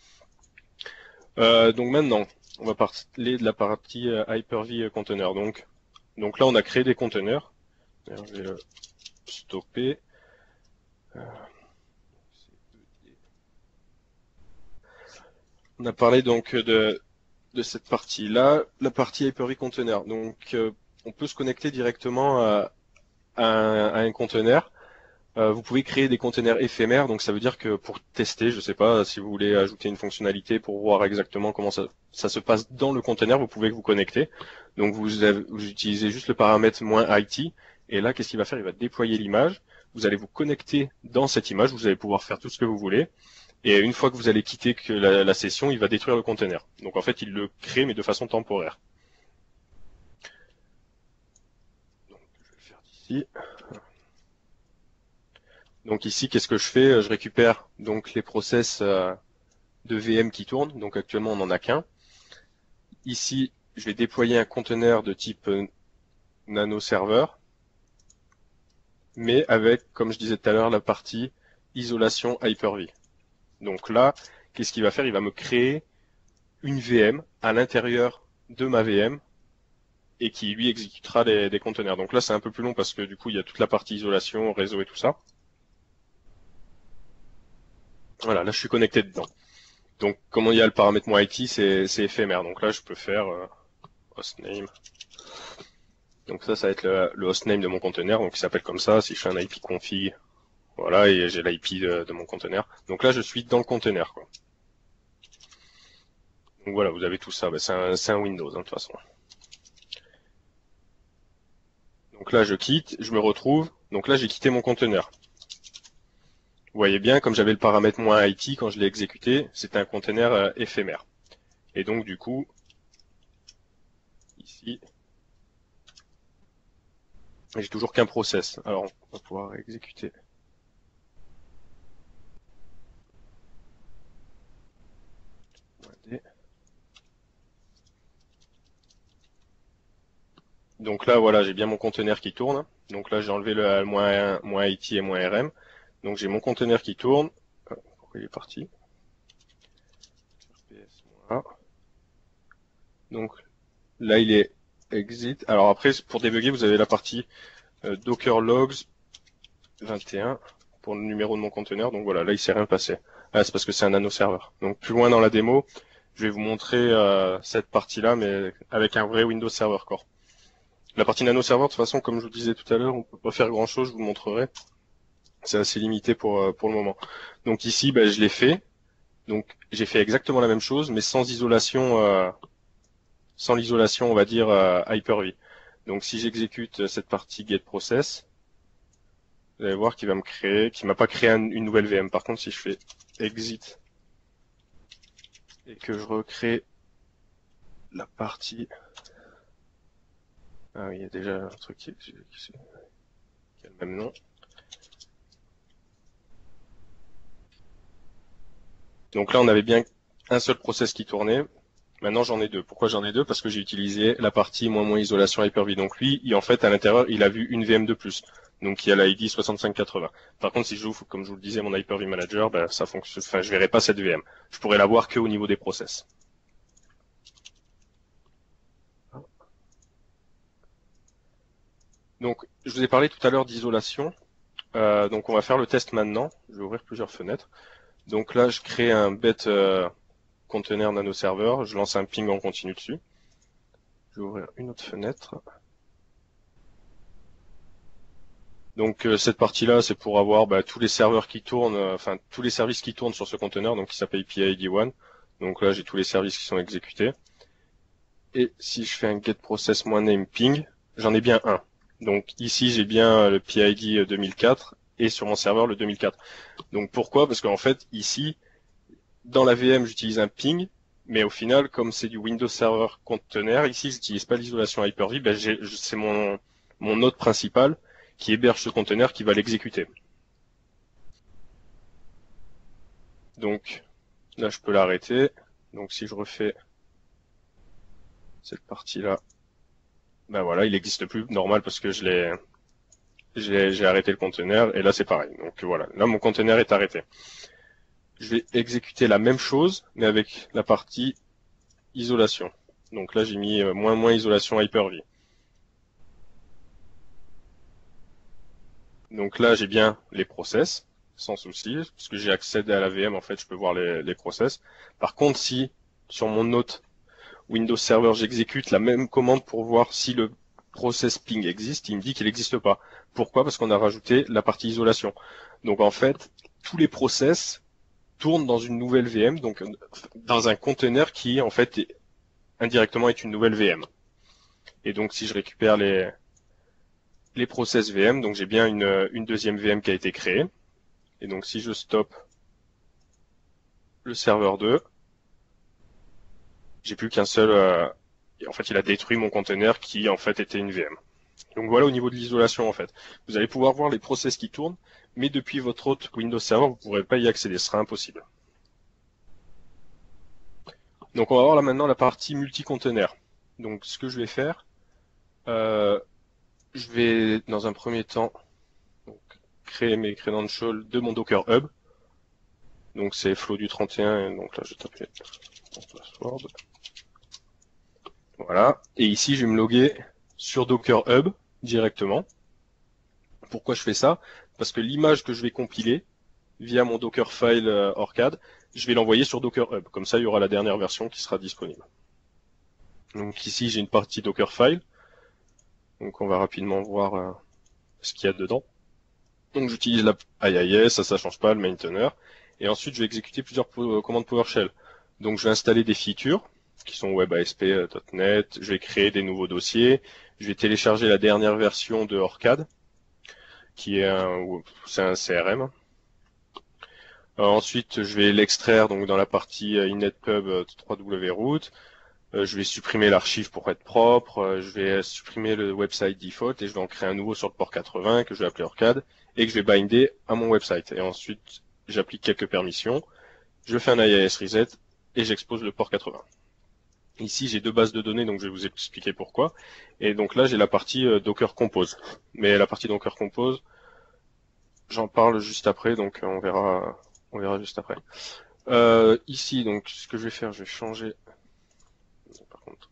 Speaker 2: Euh, donc maintenant, on va parler de la partie euh, Hyper-V conteneur. Donc, donc là, on a créé des conteneurs. Je vais le stopper. Euh, on a parlé donc de, de cette partie-là, la partie Hyper-V conteneur. Donc, euh, on peut se connecter directement à, à, un, à un conteneur. Euh, vous pouvez créer des conteneurs éphémères, donc ça veut dire que pour tester, je sais pas, si vous voulez ajouter une fonctionnalité pour voir exactement comment ça, ça se passe dans le conteneur, vous pouvez vous connecter. Donc vous, avez, vous utilisez juste le paramètre -it, et là, qu'est-ce qu'il va faire? Il va déployer l'image. Vous allez vous connecter dans cette image, vous allez pouvoir faire tout ce que vous voulez. Et une fois que vous allez quitter la, la session, il va détruire le conteneur. Donc en fait, il le crée, mais de façon temporaire. Donc je vais le faire d'ici. Donc ici, qu'est-ce que je fais? Je récupère donc les process de V M qui tournent. Donc actuellement, on n'en a qu'un. Ici, je vais déployer un conteneur de type nano serveur, mais avec, comme je disais tout à l'heure, la partie isolation Hyper-V. Donc là, qu'est-ce qu'il va faire? Il va me créer une V M à l'intérieur de ma V M et qui lui exécutera des, des conteneurs. Donc là, c'est un peu plus long parce que du coup, il y a toute la partie isolation, réseau et tout ça. Voilà, là je suis connecté dedans. Donc comme il y a le paramètre -it, c'est éphémère. Donc là je peux faire euh, hostname. Donc ça, ça va être le, le hostname de mon conteneur, donc il s'appelle comme ça. Si je fais un I P config, voilà, et j'ai l'I P de, de mon conteneur. Donc là je suis dans le conteneur, quoi. Donc voilà, vous avez tout ça. Ben, c'est un, un Windows, hein, de toute façon. Donc là je quitte, je me retrouve. Donc là j'ai quitté mon conteneur. Vous voyez bien, comme j'avais le paramètre -it, quand je l'ai exécuté, c'était un conteneur euh, éphémère. Et donc du coup, ici, j'ai toujours qu'un process. Alors on va pouvoir exécuter. Donc là, voilà, j'ai bien mon conteneur qui tourne. Donc là, j'ai enlevé le moins -it et -rm. Donc j'ai mon conteneur qui tourne. Pourquoi il est parti? Donc là, il est exit. Alors après, pour débugger, vous avez la partie euh, docker logs vingt et un pour le numéro de mon conteneur. Donc voilà, là, il s'est rien passé. Ah, c'est parce que c'est un nano serveur. Donc plus loin dans la démo, je vais vous montrer euh, cette partie-là, mais avec un vrai Windows Server Core. La partie nano serveur, de toute façon, comme je vous disais tout à l'heure, on peut pas faire grand chose, je vous le montrerai. C'est assez limité pour, pour le moment. Donc ici, ben, je l'ai fait. Donc j'ai fait exactement la même chose, mais sans isolation, euh, sans l'isolation, on va dire, euh, Hyper-V. Donc si j'exécute cette partie getProcess, vous allez voir qu'il va me créer, qu'il m'a pas créé un, une nouvelle V M. Par contre, si je fais exit et que je recrée la partie, ah oui, il y a déjà un truc qui, qui, qui a le même nom. Donc là, on avait bien un seul process qui tournait. Maintenant, j'en ai deux. Pourquoi j'en ai deux? Parce que j'ai utilisé la partie moins moins isolation Hyper-V. Donc lui, il, en fait, à l'intérieur, il a vu une V M de plus. Donc il y a l'I D soixante-cinq quatre-vingts. Par contre, si j'ouvre, comme je vous le disais, mon Hyper-V Manager, ben, ça fonctionne. Enfin, je verrai pas cette V M. Je pourrai la voir que au niveau des process. Donc, je vous ai parlé tout à l'heure d'isolation. Euh, donc, on va faire le test maintenant. Je vais ouvrir plusieurs fenêtres. Donc là, je crée un bête euh, conteneur nano serveur. Je lance un ping en continu dessus. Je vais ouvrir une autre fenêtre. Donc euh, cette partie-là, c'est pour avoir bah, tous les serveurs qui tournent, euh, enfin tous les services qui tournent sur ce conteneur, donc qui s'appelle P I D un. Donc là, j'ai tous les services qui sont exécutés. Et si je fais un getProcess-name ping, j'en ai bien un. Donc ici, j'ai bien le P I D deux mille quatre et sur mon serveur le deux mille quatre. Donc pourquoi? Parce qu'en fait, ici, dans la V M, j'utilise un ping, mais au final, comme c'est du Windows Server Container, ici, j'utilise pas l'isolation Hyper-V, ben c'est mon, mon node principal qui héberge ce conteneur qui va l'exécuter. Donc là, je peux l'arrêter. Donc si je refais cette partie-là, ben voilà, il n'existe plus, normal, parce que je l'ai, j'ai arrêté le conteneur, et là c'est pareil. Donc voilà, là mon conteneur est arrêté. Je vais exécuter la même chose, mais avec la partie isolation. Donc là, j'ai mis moins moins isolation Hyper-V. Donc là, j'ai bien les process, sans souci, parce que j'ai accès à la V M, en fait, je peux voir les, les process. Par contre, si sur mon autre Windows Server, j'exécute la même commande pour voir si le process ping existe, il me dit qu'il n'existe pas. Pourquoi? Parce qu'on a rajouté la partie isolation. Donc en fait, tous les process tournent dans une nouvelle V M, donc dans un conteneur qui en fait est, indirectement est une nouvelle V M. Et donc si je récupère les, les process V M, donc j'ai bien une, une deuxième V M qui a été créée. Et donc si je stoppe le serveur deux, j'ai plus qu'un seul... Euh, en fait, il a détruit mon conteneur qui en fait était une V M. Donc voilà au niveau de l'isolation en fait. Vous allez pouvoir voir les process qui tournent, mais depuis votre autre Windows Server, vous ne pourrez pas y accéder, ce sera impossible. Donc on va voir là maintenant la partie multi-conteneur. Donc ce que je vais faire, euh, je vais dans un premier temps donc, créer mes credentials de mon Docker Hub. Donc c'est flow du trente et un, donc là je vais taper mon password. Voilà, et ici je vais me loguer sur Docker Hub directement. Pourquoi je fais ça? Parce que l'image que je vais compiler via mon Dockerfile euh, Orcad, je vais l'envoyer sur Docker Hub. Comme ça, il y aura la dernière version qui sera disponible. Donc ici, j'ai une partie Dockerfile. Donc on va rapidement voir euh, ce qu'il y a dedans. Donc j'utilise la I I S, ça, ça change pas, le maintainer. Et ensuite, je vais exécuter plusieurs po commandes PowerShell. Donc je vais installer des features qui sont web A S P point net. Je vais créer des nouveaux dossiers. Je vais télécharger la dernière version de Orcad, qui est un, c'est un C R M. Euh, ensuite, je vais l'extraire donc dans la partie euh, inetpub euh, trois W root. Euh, je vais supprimer l'archive pour être propre. Euh, je vais supprimer le website default et je vais en créer un nouveau sur le port quatre-vingts que je vais appeler Orcad et que je vais binder à mon website. Et ensuite, j'applique quelques permissions. Je fais un I I S reset et j'expose le port quatre-vingts. Ici, j'ai deux bases de données, donc je vais vous expliquer pourquoi. Et donc là, j'ai la partie euh, Docker Compose. Mais la partie Docker Compose, j'en parle juste après, donc on verra. On verra juste après. Euh, ici, donc, ce que je vais faire, je vais changer par contre,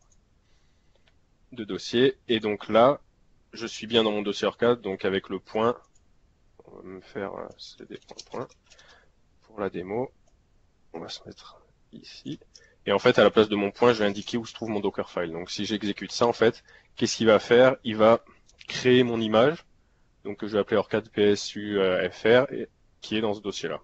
Speaker 2: de dossier. Et donc là, je suis bien dans mon dossier Orcad, donc avec le point, on va me faire euh, cd point pour la démo. On va se mettre ici. Et en fait, à la place de mon point, je vais indiquer où se trouve mon Dockerfile. Donc si j'exécute ça, en fait, qu'est-ce qu'il va faire? Il va créer mon image, donc que je vais appeler Orcad P S U F R, et, qui est dans ce dossier-là.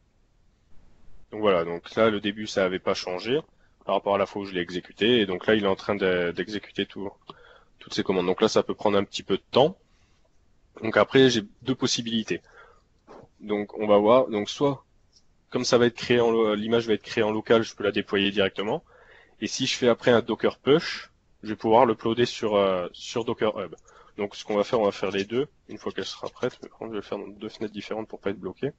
Speaker 2: Donc voilà, donc là le début ça n'avait pas changé par rapport à la fois où je l'ai exécuté, et donc là il est en train d'exécuter tout, toutes ces commandes. Donc là ça peut prendre un petit peu de temps. Donc après j'ai deux possibilités. Donc on va voir, donc soit comme ça va être créé en l'image va être créée en local, je peux la déployer directement. Et si je fais après un Docker push, je vais pouvoir l'uploader sur euh, sur Docker Hub. Donc ce qu'on va faire, on va faire les deux une fois qu'elle sera prête. Mais par contre, je vais le faire dans deux fenêtres différentes pour pas être bloqué.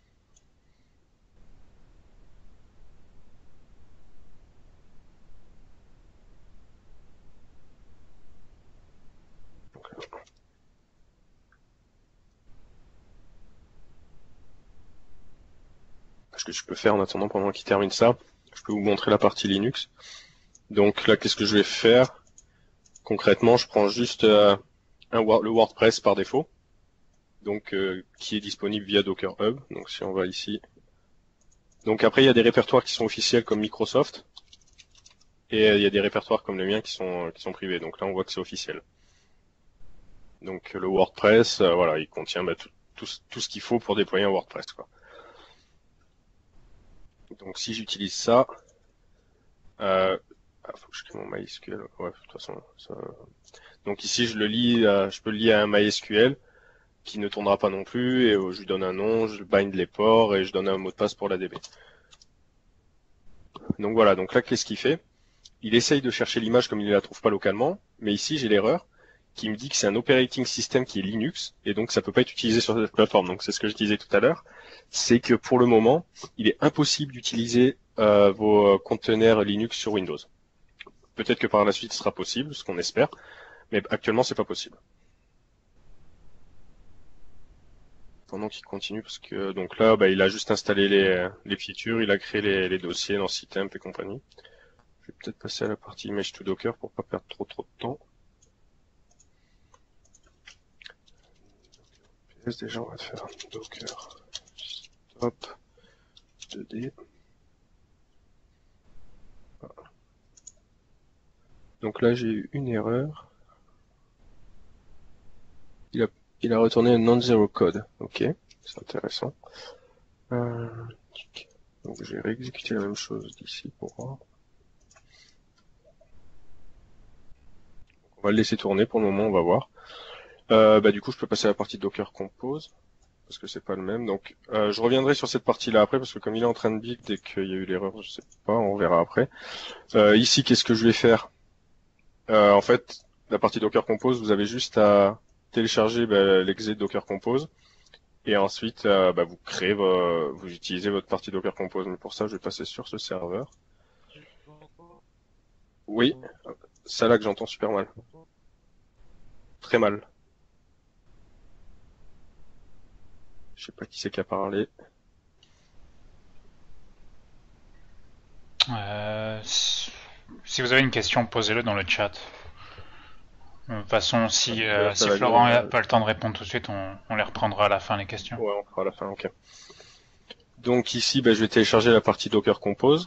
Speaker 2: Ce que je peux faire en attendant pendant qu'il termine ça, je peux vous montrer la partie Linux. Donc là, qu'est-ce que je vais faire? Concrètement, je prends juste euh, un, le WordPress par défaut, donc euh, qui est disponible via Docker Hub. Donc si on va ici, donc après il y a des répertoires qui sont officiels comme Microsoft, et euh, il y a des répertoires comme les miens qui sont qui sont privés. Donc là, on voit que c'est officiel. Donc le WordPress, euh, voilà, il contient bah, tout, tout, tout ce qu'il faut pour déployer un WordPress, quoi. Donc si j'utilise ça, euh, ah, faut que je crée mon MySQL. Ouais, de toute façon, ça... donc ici je le lis, euh, je peux le lier à un MySQL qui ne tournera pas non plus, et euh, je lui donne un nom, je bind les ports et je donne un mot de passe pour la D B. Donc voilà, donc là qu'est-ce qu'il fait? Il essaye de chercher l'image comme il ne la trouve pas localement, mais ici j'ai l'erreur qui me dit que c'est un operating system qui est Linux, et donc ça peut pas être utilisé sur cette plateforme. Donc c'est ce que je disais tout à l'heure, c'est que pour le moment, il est impossible d'utiliser euh, vos conteneurs Linux sur Windows. Peut-être que par la suite ce sera possible, ce qu'on espère, mais actuellement c'est pas possible. Pendant qu'il continue, parce que donc là, bah, il a juste installé les, les features, il a créé les, les dossiers dans Citemp et compagnie. Je vais peut-être passer à la partie Image to Docker pour pas perdre trop trop de temps. Déjà, on va faire Docker stop deux D. Voilà. Donc là, j'ai eu une erreur. Il a, il a retourné un non-zero code. Ok, c'est intéressant. Euh, donc je vais réexécuter la même chose d'ici pour voir. On va le laisser tourner pour le moment, on va voir. Euh, bah, du coup, je peux passer à la partie Docker Compose, parce que c'est pas le même. Donc, euh, je reviendrai sur cette partie-là après, parce que comme il est en train de build et qu'il y a eu l'erreur, je sais pas, on verra après. Euh, ici, qu'est-ce que je vais faire euh, En fait, la partie Docker Compose, vous avez juste à télécharger bah, l'exe Docker Compose, et ensuite, euh, bah, vous créez, vos, vous utilisez votre partie Docker Compose. Mais pour ça, je vais passer sur ce serveur. Oui, c'est là que j'entends super mal. Très mal. Je sais pas qui c'est qui a parlé.
Speaker 1: Euh, si vous avez une question, posez-le dans le chat. De toute façon, si,
Speaker 2: Je
Speaker 1: euh,
Speaker 2: laisse à
Speaker 1: si
Speaker 2: la
Speaker 1: Florent n'a
Speaker 2: gueule.
Speaker 1: pas le temps de répondre tout de suite, on, on les reprendra à la fin les questions.
Speaker 2: Ouais, on fera à la fin, ok. Donc ici, bah, je vais télécharger la partie Docker Compose.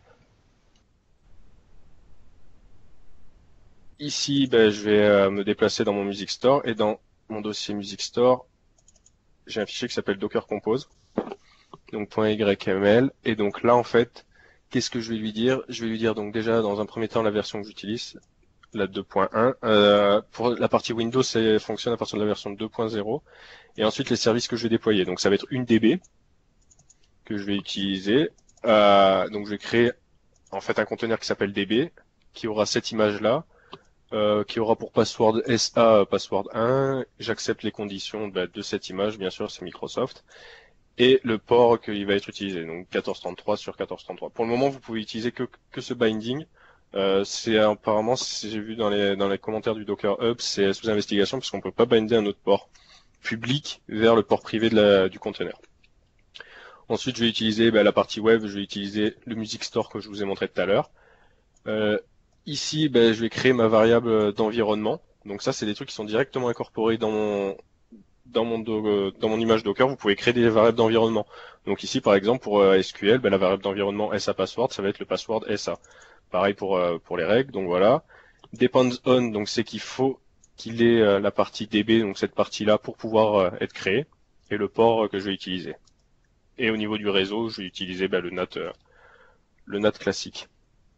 Speaker 2: Ici, bah, je vais euh, me déplacer dans mon Music Store et dans mon dossier Music Store, j'ai un fichier qui s'appelle Docker Compose, donc .yml. Et donc là, en fait, qu'est-ce que je vais lui dire? Je vais lui dire donc déjà dans un premier temps la version que j'utilise, la deux point un. Euh, pour la partie Windows, ça fonctionne à partir de la version deux point zéro. Et ensuite les services que je vais déployer. Donc ça va être une D B que je vais utiliser. Euh, donc je vais créer en fait un conteneur qui s'appelle D B, qui aura cette image-là. Euh, qui aura pour password S A password un. J'accepte les conditions bah, de cette image, bien sûr, c'est Microsoft. Et le port qu'il va être utilisé, donc quatorze trente-trois sur quatorze trente-trois. Pour le moment, vous pouvez utiliser que, que ce binding. Euh, c'est apparemment, si j'ai vu dans les, dans les commentaires du Docker Hub, c'est sous investigation parce qu'on peut pas binder un autre port public vers le port privé de la, du conteneur. Ensuite, je vais utiliser bah, la partie web, je vais utiliser le Music Store que je vous ai montré tout à l'heure. Euh, ici, ben, je vais créer ma variable d'environnement. Donc ça, c'est des trucs qui sont directement incorporés dans mon dans mon do- dans mon image Docker. Vous pouvez créer des variables d'environnement. Donc ici, par exemple, pour euh, S Q L, ben, la variable d'environnement S A password, ça va être le password S A. Pareil pour euh, pour les règles. Donc voilà. Depends on, donc c'est qu'il faut qu'il ait euh, la partie D B, donc cette partie-là, pour pouvoir euh, être créée, et le port euh, que je vais utiliser. Et au niveau du réseau, je vais utiliser ben, le N A T euh, le N A T classique.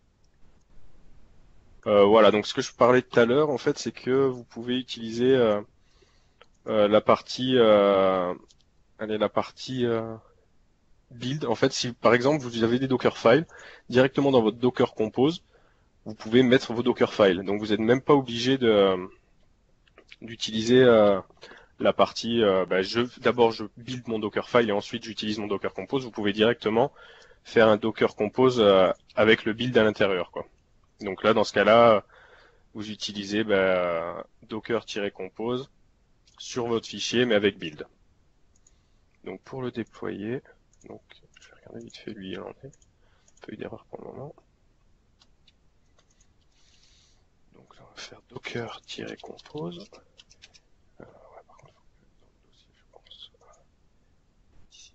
Speaker 2: Euh, voilà, donc ce que je parlais tout à l'heure, en fait, c'est que vous pouvez utiliser euh, euh, la partie, euh, allez, la partie euh, build. En fait, si par exemple vous avez des Docker files directement dans votre Docker Compose, vous pouvez mettre vos Docker files. Donc vous n'êtes même pas obligé de euh, d'utiliser euh, la partie. Euh, bah, je d'abord je build mon Docker file et ensuite j'utilise mon Docker Compose. Vous pouvez directement faire un Docker Compose euh, avec le build à l'intérieur, quoi. Donc là, dans ce cas-là, vous utilisez bah, docker-compose sur votre fichier, mais avec build. Donc pour le déployer, donc je vais regarder vite fait lui, il en est. Peu d'erreur pour le moment. Donc là, on va faire docker-compose. Euh, ouais, par contre, dans le dossier, je pense. Ici.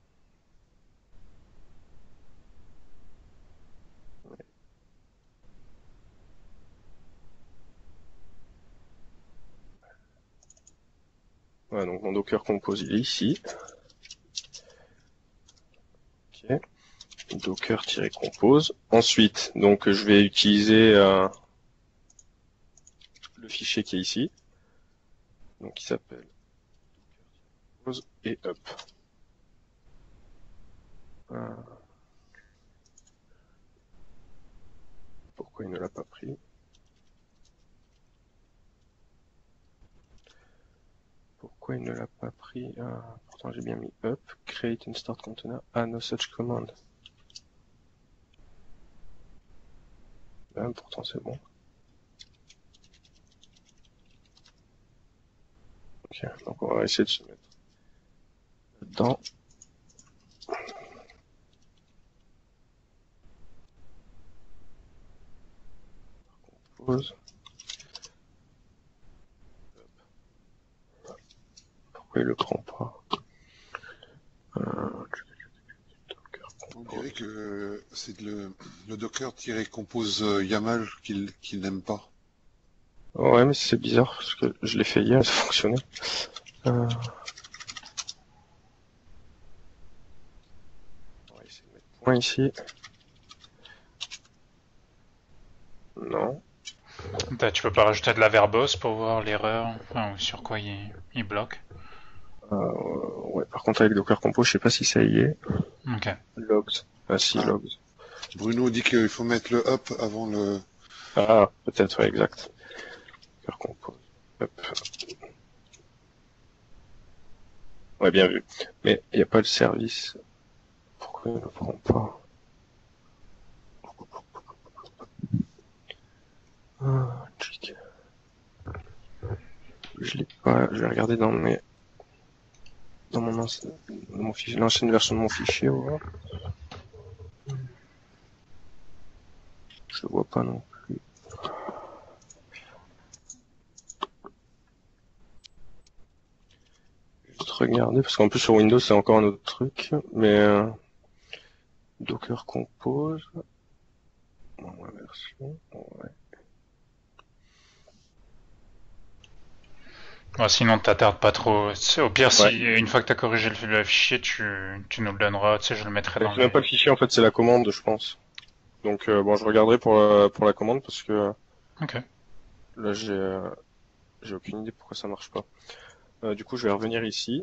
Speaker 2: Ouais. Voilà, donc mon docker compose il est ici. Ok. Docker-compose. Ensuite, donc je vais utiliser euh, le fichier qui est ici, donc qui s'appelle docker-compose et up. Euh, pourquoi il ne l'a pas pris? Pourquoi il ne l'a pas pris? Ah, pourtant j'ai bien mis up, create and start container. Ah, no such command. Ah, pourtant c'est bon. Ok, donc on va essayer de se mettre dedans. Pause. Pourquoi il le prend pas? Euh,
Speaker 3: On dirait que c'est le, le Docker-compose YAML qu'il qu'il n'aime pas.
Speaker 2: Ouais, mais c'est bizarre parce que je l'ai fait hier et ça fonctionnait. Euh... On va essayer de mettre point ici. Non.
Speaker 1: Bah, tu peux pas rajouter de la verbose pour voir l'erreur, enfin, ou sur quoi il, il bloque.
Speaker 2: Euh, ouais, par contre avec Docker Compose, je sais pas si ça y est.
Speaker 1: Ok.
Speaker 2: Logs. Ah si,
Speaker 3: Ah.
Speaker 2: logs.
Speaker 3: Bruno dit qu'il faut mettre le up avant le...
Speaker 2: Ah, peut-être, ouais, exact. Docker Compose. Hop. Ouais, bien vu. Mais il n'y a pas le service. Pourquoi il ne le prend pas? Ah, chic. Je l'ai pas. Je vais regarder dans mes, dans mon ancien, dans mon fichier, l'ancienne version de mon fichier, on va voir. Je le vois pas non plus. Juste regarder parce qu'en plus sur Windows c'est encore un autre truc, mais euh, Docker Compose. Bon, la version. Ouais.
Speaker 1: Bon, sinon, t'attardes pas trop. C'est- Au pire, si
Speaker 2: Ouais.
Speaker 1: une fois que t'as corrigé le, le fichier, tu, tu nous le donneras. Tu sais, je le mettrai dans
Speaker 2: C'est même
Speaker 1: les.
Speaker 2: pas le fichier en fait, c'est la commande, je pense. Donc euh, bon, je regarderai pour la, pour la commande parce que
Speaker 1: Ok.
Speaker 2: là j'ai euh, j'ai aucune idée pourquoi ça marche pas. Euh, du coup, je vais revenir ici.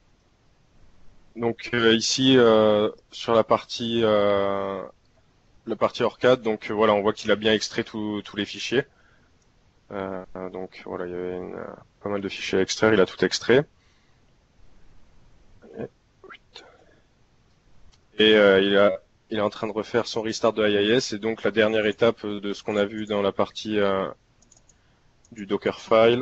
Speaker 2: Donc euh, ici euh, sur la partie euh, la partie Orcade, donc euh, voilà, on voit qu'il a bien extrait tous tous les fichiers. Euh, donc voilà, il y avait une, euh, pas mal de fichiers à extraire, il a tout extrait. Et euh, il a il est en train de refaire son restart de I I S et donc la dernière étape de ce qu'on a vu dans la partie euh, du Dockerfile,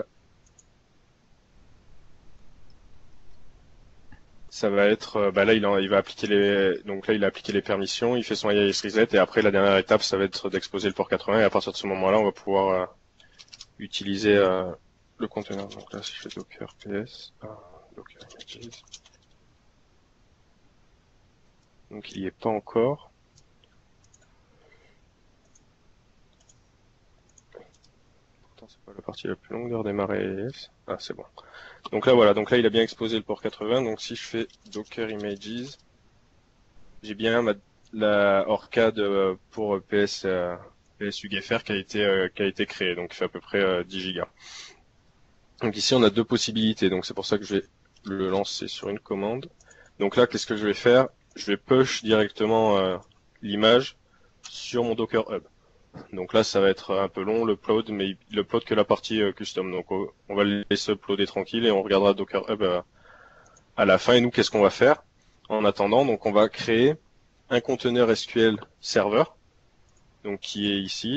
Speaker 2: ça va être euh, bah là il, en, il va appliquer les donc là il a appliqué les permissions, il fait son I I S reset et après la dernière étape ça va être d'exposer le port quatre-vingts et à partir de ce moment-là on va pouvoir euh, utiliser euh, le conteneur. Donc là si je fais docker ps ah, docker images, donc il y est pas encore. Pourtant c'est pas la partie la plus longue de redémarrer I I S. Ah c'est bon. Donc là voilà, donc là il a bien exposé le port quatre-vingts, donc si je fais docker images, j'ai bien ma, la Orcade euh, pour P S euh, P S U G F R qui a été euh, qui a été créé, donc il fait à peu près euh, dix gigas. Donc ici on a deux possibilités, donc c'est pour ça que je vais le lancer sur une commande. Donc là qu'est-ce que je vais faire? Je vais push directement euh, l'image sur mon Docker Hub. Donc là ça va être un peu long le upload, mais il upload que la partie euh, custom. Donc on va le laisser uploader tranquille et on regardera Docker Hub euh, à la fin. Et nous qu'est-ce qu'on va faire en attendant? Donc on va créer un conteneur S Q L Server, donc qui est ici.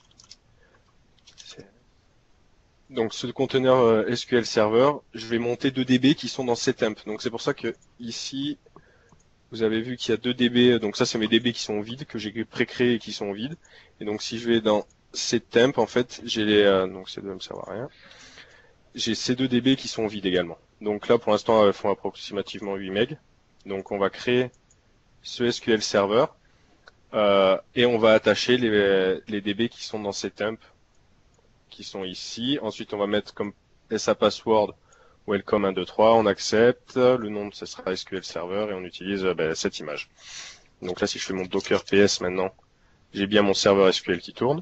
Speaker 2: Donc ce conteneur euh, S Q L Server, je vais monter deux D B qui sont dans setemp. Donc c'est pour ça que ici, vous avez vu qu'il y a deux D B. Donc ça c'est mes D B qui sont vides, que j'ai pré-créés et qui sont vides. Et donc si je vais dans setemp, en fait, j'ai les euh, donc ces deux ne me servent à rien. J'ai ces deux D B qui sont vides également. Donc là pour l'instant elles font approximativement huit mégas. Donc on va créer ce S Q L Server euh, et on va attacher les, les D B qui sont dans setemp, qui sont ici. Ensuite, on va mettre comme S A password welcome un deux trois, on accepte. Le nom, ce sera S Q L Server et on utilise ben, cette image. Donc là, si je fais mon Docker P S maintenant, j'ai bien mon serveur S Q L qui tourne.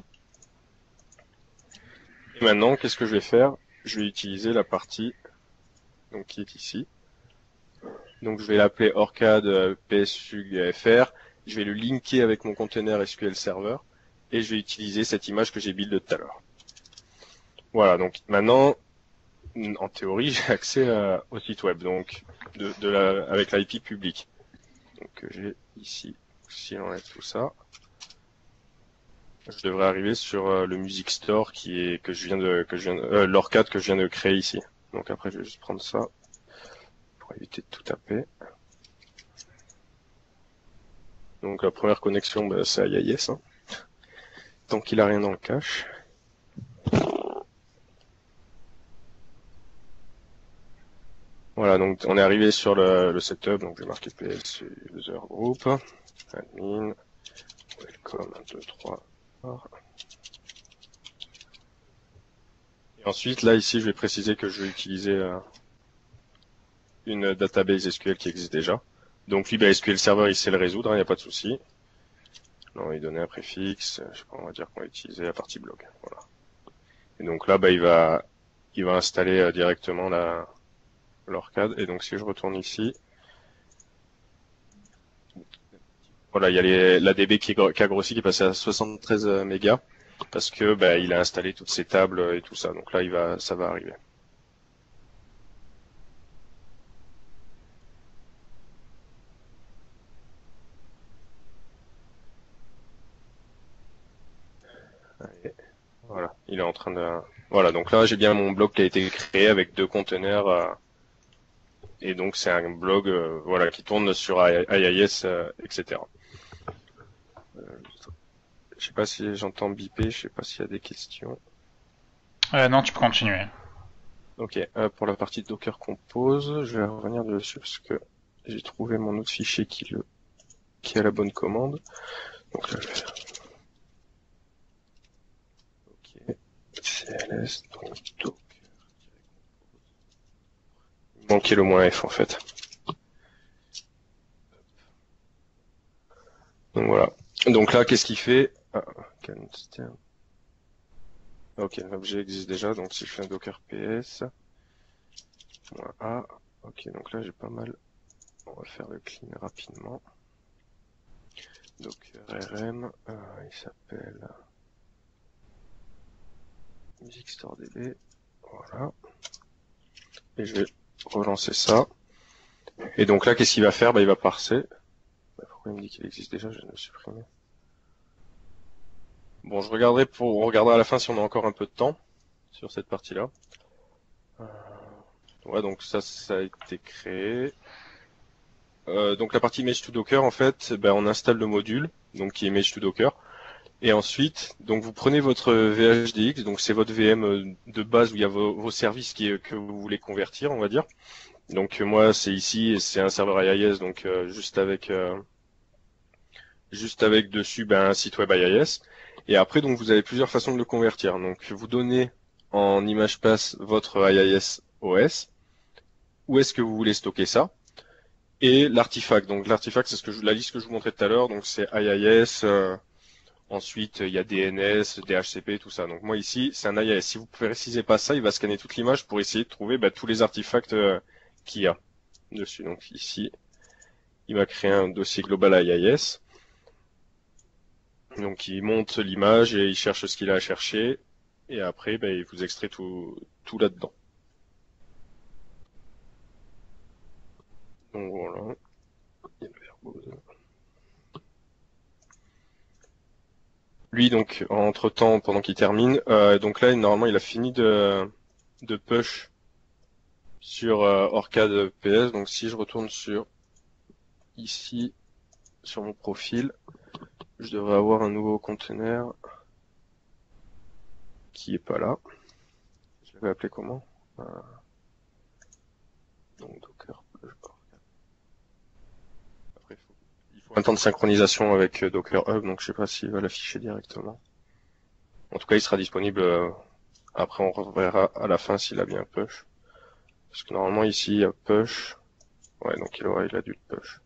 Speaker 2: Et maintenant, qu'est-ce que je vais faire? Je vais utiliser la partie donc, qui est ici. Donc je vais l'appeler Orcade P S U G F R. Je vais le linker avec mon conteneur S Q L Server et je vais utiliser cette image que j'ai build tout à l'heure. Voilà, donc maintenant, en théorie, j'ai accès à, au site web, donc de, de la, avec l'I P public. Donc j'ai ici, si on enlève tout ça, je devrais arriver sur euh, le Music Store qui est que je viens de que je viens de, euh, l'Orcade que je viens de créer ici. Donc après, je vais juste prendre ça pour éviter de tout taper. Donc la première connexion, bah, c'est à I I S, hein, tant qu'il a rien dans le cache. Voilà, donc on est arrivé sur le, le setup, donc je vais marquer P S User Group, admin, welcome un deux trois. Et ensuite, là, ici, je vais préciser que je vais utiliser euh, une database S Q L qui existe déjà. Donc, lui, bah, S Q L Server, il sait le résoudre, il n'y a pas de souci. On va lui donner un préfixe, je sais pas, on va dire qu'on va utiliser la partie blog. Voilà. Et donc là, bah, il va, il va installer euh, directement la, l'Orcade. Et donc, si je retourne ici, voilà, il y a les, la D B qui, qui a grossi, qui est passé à soixante-treize mégas, parce que bah, il a installé toutes ces tables et tout ça. Donc là, il va, ça va arriver. Allez, voilà, il est en train de. Voilà, donc là, j'ai bien mon blog qui a été créé avec deux conteneurs. Euh, et donc, c'est un blog, euh, voilà, qui tourne sur I I S, euh, et cetera. Euh, je sais pas si j'entends biper, je sais pas s'il y a des questions.
Speaker 1: Euh, non, tu peux continuer.
Speaker 2: Ok, euh, pour la partie Docker Compose, je vais revenir dessus parce que j'ai trouvé mon autre fichier qui le qui a la bonne commande. Donc là, je vais faire. Ok, C L S, donc Docker. Il manquait le moins F en fait. Donc voilà. Donc là, qu'est-ce qu'il fait? Ah, ok, l'objet existe déjà, donc si je fais un Docker P S, moins A, ok, donc là j'ai pas mal. On va faire le clean rapidement. Docker R M, euh, il s'appelle MusicStoreDB, voilà. Et je vais relancer ça. Et donc là, qu'est-ce qu'il va faire? Bah, il va parser. Bah, pourquoi il me dit qu'il existe déjà? Je vais le supprimer. Bon, je regarderai pour, on regardera à la fin si on a encore un peu de temps sur cette partie-là. Euh, ouais, donc ça, ça a été créé. Euh, donc la partie Image to Docker, en fait, ben, on installe le module, donc qui est Image to Docker. Et ensuite, donc vous prenez votre V H D X, donc c'est votre V M de base où il y a vos, vos services qui, que vous voulez convertir, on va dire. Donc moi, c'est ici, c'est un serveur I I S, donc euh, juste avec euh, juste avec dessus ben, un site web I I S. Et après, donc vous avez plusieurs façons de le convertir. Donc vous donnez en image pass votre I I S O S. Où est-ce que vous voulez stocker ça? Et l'artefact. Donc l'artefact, c'est ce que je, la liste que je vous montrais tout à l'heure. Donc c'est I I S. Euh, ensuite, il y a D N S, D H C P, tout ça. Donc moi ici, c'est un I I S. Si vous ne précisez pas ça, il va scanner toute l'image pour essayer de trouver ben, tous les artefacts euh, qu'il y a dessus. Donc ici, il va créer un dossier global I I S. Donc il monte l'image et il cherche ce qu'il a à chercher. Et après, ben, il vous extrait tout, tout là-dedans. Donc voilà. Lui, donc, entre-temps, pendant qu'il termine, euh, donc là, normalement, il a fini de, de push sur euh, Orcade P S. Donc si je retourne sur ici, sur mon profil, je devrais avoir un nouveau conteneur qui est pas là. Je l'avais appelé comment? euh, Donc Docker push. Après, il faut, il faut un temps de synchronisation avec euh, Docker Hub, donc je sais pas s'il va l'afficher directement. En tout cas, il sera disponible. Euh, après, on reverra à la fin s'il a bien push. Parce que normalement ici, il y a push. Ouais, donc il aura, il a dû le push.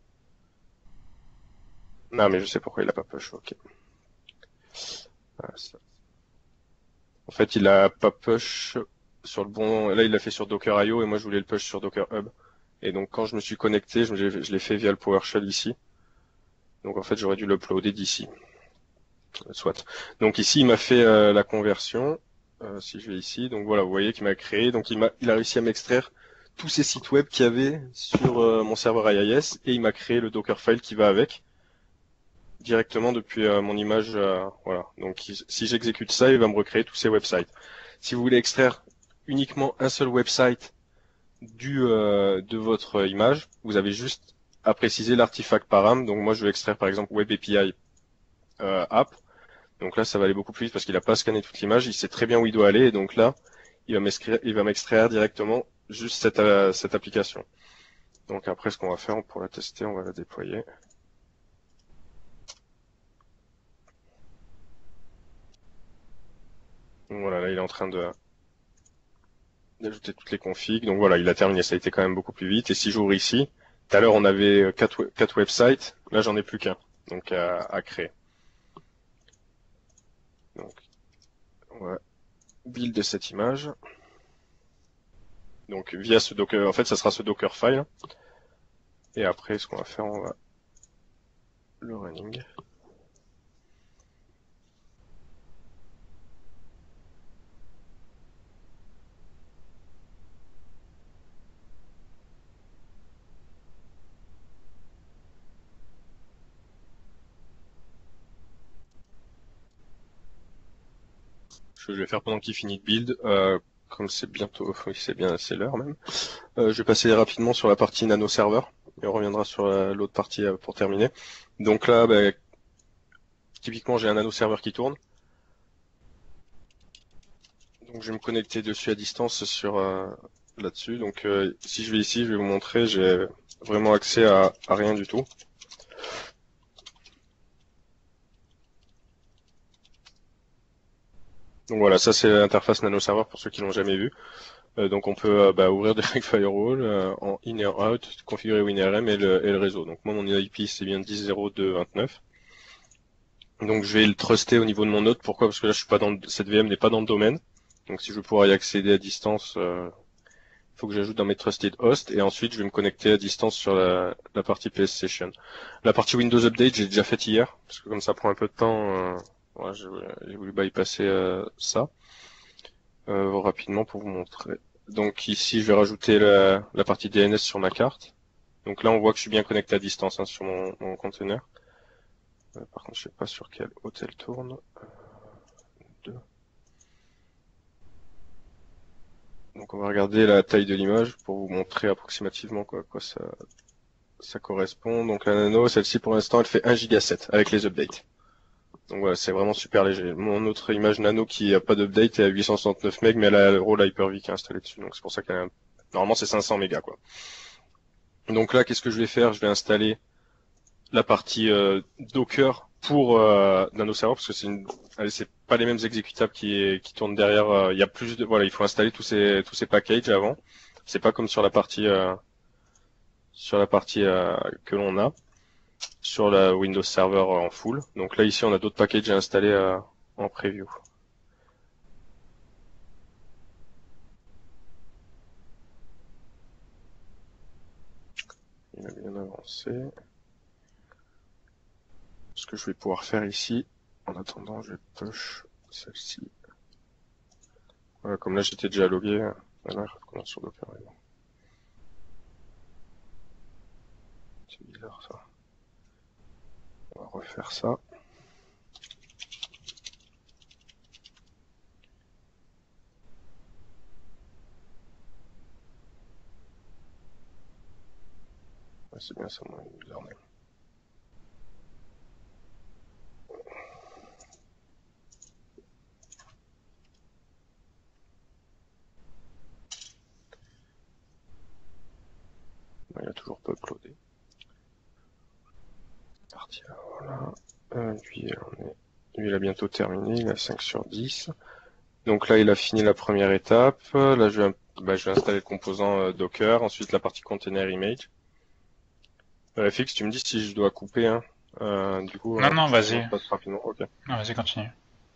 Speaker 2: Non, mais je sais pourquoi il a pas push, ok. Ah, ça. En fait, il a pas push sur le bon. Là, il l'a fait sur Docker I O et moi, je voulais le push sur Docker Hub. Et donc, quand je me suis connecté, je, je l'ai fait via le PowerShell ici. Donc, en fait, j'aurais dû l'uploader d'ici. Soit. Donc, ici, il m'a fait euh, la conversion. Euh, si je vais ici, donc voilà, vous voyez qu'il m'a créé. Donc, il m'a, il a réussi à m'extraire tous ces sites web qu'il y avait sur euh, mon serveur I I S et il m'a créé le Dockerfile qui va avec directement depuis euh, mon image. Euh, voilà. Donc, si j'exécute ça, il va me recréer tous ces websites. Si vous voulez extraire uniquement un seul website du euh, de votre image, vous avez juste à préciser l'artefact param. Donc moi je vais extraire par exemple Web A P I euh, app. Donc là ça va aller beaucoup plus vite parce qu'il n'a pas scanné toute l'image, il sait très bien où il doit aller et donc là il va m'extraire, il va m'extraire directement juste cette, euh, cette application. Donc après ce qu'on va faire pour la tester, on va la déployer. Donc voilà, là il est en train de d'ajouter toutes les configs. Donc voilà, il a terminé, ça a été quand même beaucoup plus vite. Et si j'ouvre ici, tout à l'heure on avait quatre, quatre websites, là j'en ai plus qu'un, donc à, à créer. Donc on va build cette image. Donc via ce Docker, en fait ça sera ce Dockerfile. Et après ce qu'on va faire, on va le running. Ce que je vais faire pendant qu'il finit de build, euh, comme c'est bientôt, oui c'est bien, c'est l'heure même, euh, je vais passer rapidement sur la partie nano server et on reviendra sur l'autre partie euh, pour terminer. Donc là, bah, typiquement j'ai un nano serveur qui tourne. Donc je vais me connecter dessus à distance sur euh, là-dessus. Donc euh, si je vais ici, je vais vous montrer, j'ai vraiment accès à, à rien du tout. Donc voilà, ça c'est l'interface nano server pour ceux qui l'ont jamais vu. Euh, donc on peut euh, bah, ouvrir direct firewall euh, en in et out, configurer WinRM et le, et le réseau. Donc moi mon I P c'est bien dix zéro deux vingt-neuf. Donc je vais le truster au niveau de mon node. Pourquoi? Parce que là je suis pas dans le, cette V M n'est pas dans le domaine. Donc si je veux pouvoir y accéder à distance, euh, il faut que j'ajoute dans mes trusted hosts et ensuite je vais me connecter à distance sur la, la partie P S Session. La partie Windows Update j'ai déjà faite hier parce que comme ça prend un peu de temps, euh, ouais, j'ai voulu bypasser euh, ça euh, rapidement pour vous montrer. Donc ici je vais rajouter la, la partie D N S sur ma carte. Donc là on voit que je suis bien connecté à distance hein, sur mon, mon container. Euh, par contre je sais pas sur quel hôtel tourne. Euh, deux. Donc on va regarder la taille de l'image pour vous montrer approximativement quoi, quoi ça, ça correspond. Donc la nano, celle-ci pour l'instant elle fait un giga sept avec les updates. Donc voilà, c'est vraiment super léger. Mon autre image nano qui a pas d'update est à huit cent soixante-neuf mégas, mais elle a le rôle Hyper-V qui est installé dessus. Donc c'est pour ça qu'elle a un... Normalement c'est cinq cents mégas quoi. Donc là qu'est-ce que je vais faire? Je vais installer la partie euh, Docker pour euh, Nano Server parce que c'est une... c'est pas les mêmes exécutables qui, qui tournent derrière. Euh, il y a plus de voilà, il faut installer tous ces tous ces packages avant. C'est pas comme sur la partie euh, sur la partie euh, que l'on a sur la Windows Server en full. Donc là ici on a d'autres packages à installer euh, en preview. Il a bien avancé. Ce que je vais pouvoir faire ici, en attendant, je vais push celle-ci. Voilà, comme là j'étais déjà logué, voilà, je recommence sur Docker. C'est bizarre ça. On va refaire ça. Ouais, c'est bien ça, mon username. Il a toujours pas uploadé. Parti là, voilà. Euh, lui, on est... lui, il a bientôt terminé, il a cinq sur dix. Donc là, il a fini la première étape. Là, je vais, bah, je vais installer le composant euh, Docker, ensuite la partie container image. Euh, F X, tu me dis si je dois couper, hein. Euh, du coup,
Speaker 1: Non,
Speaker 2: euh,
Speaker 1: non, vas-y.
Speaker 2: passe rapidement. Ok.
Speaker 1: Non, vas-y, continue.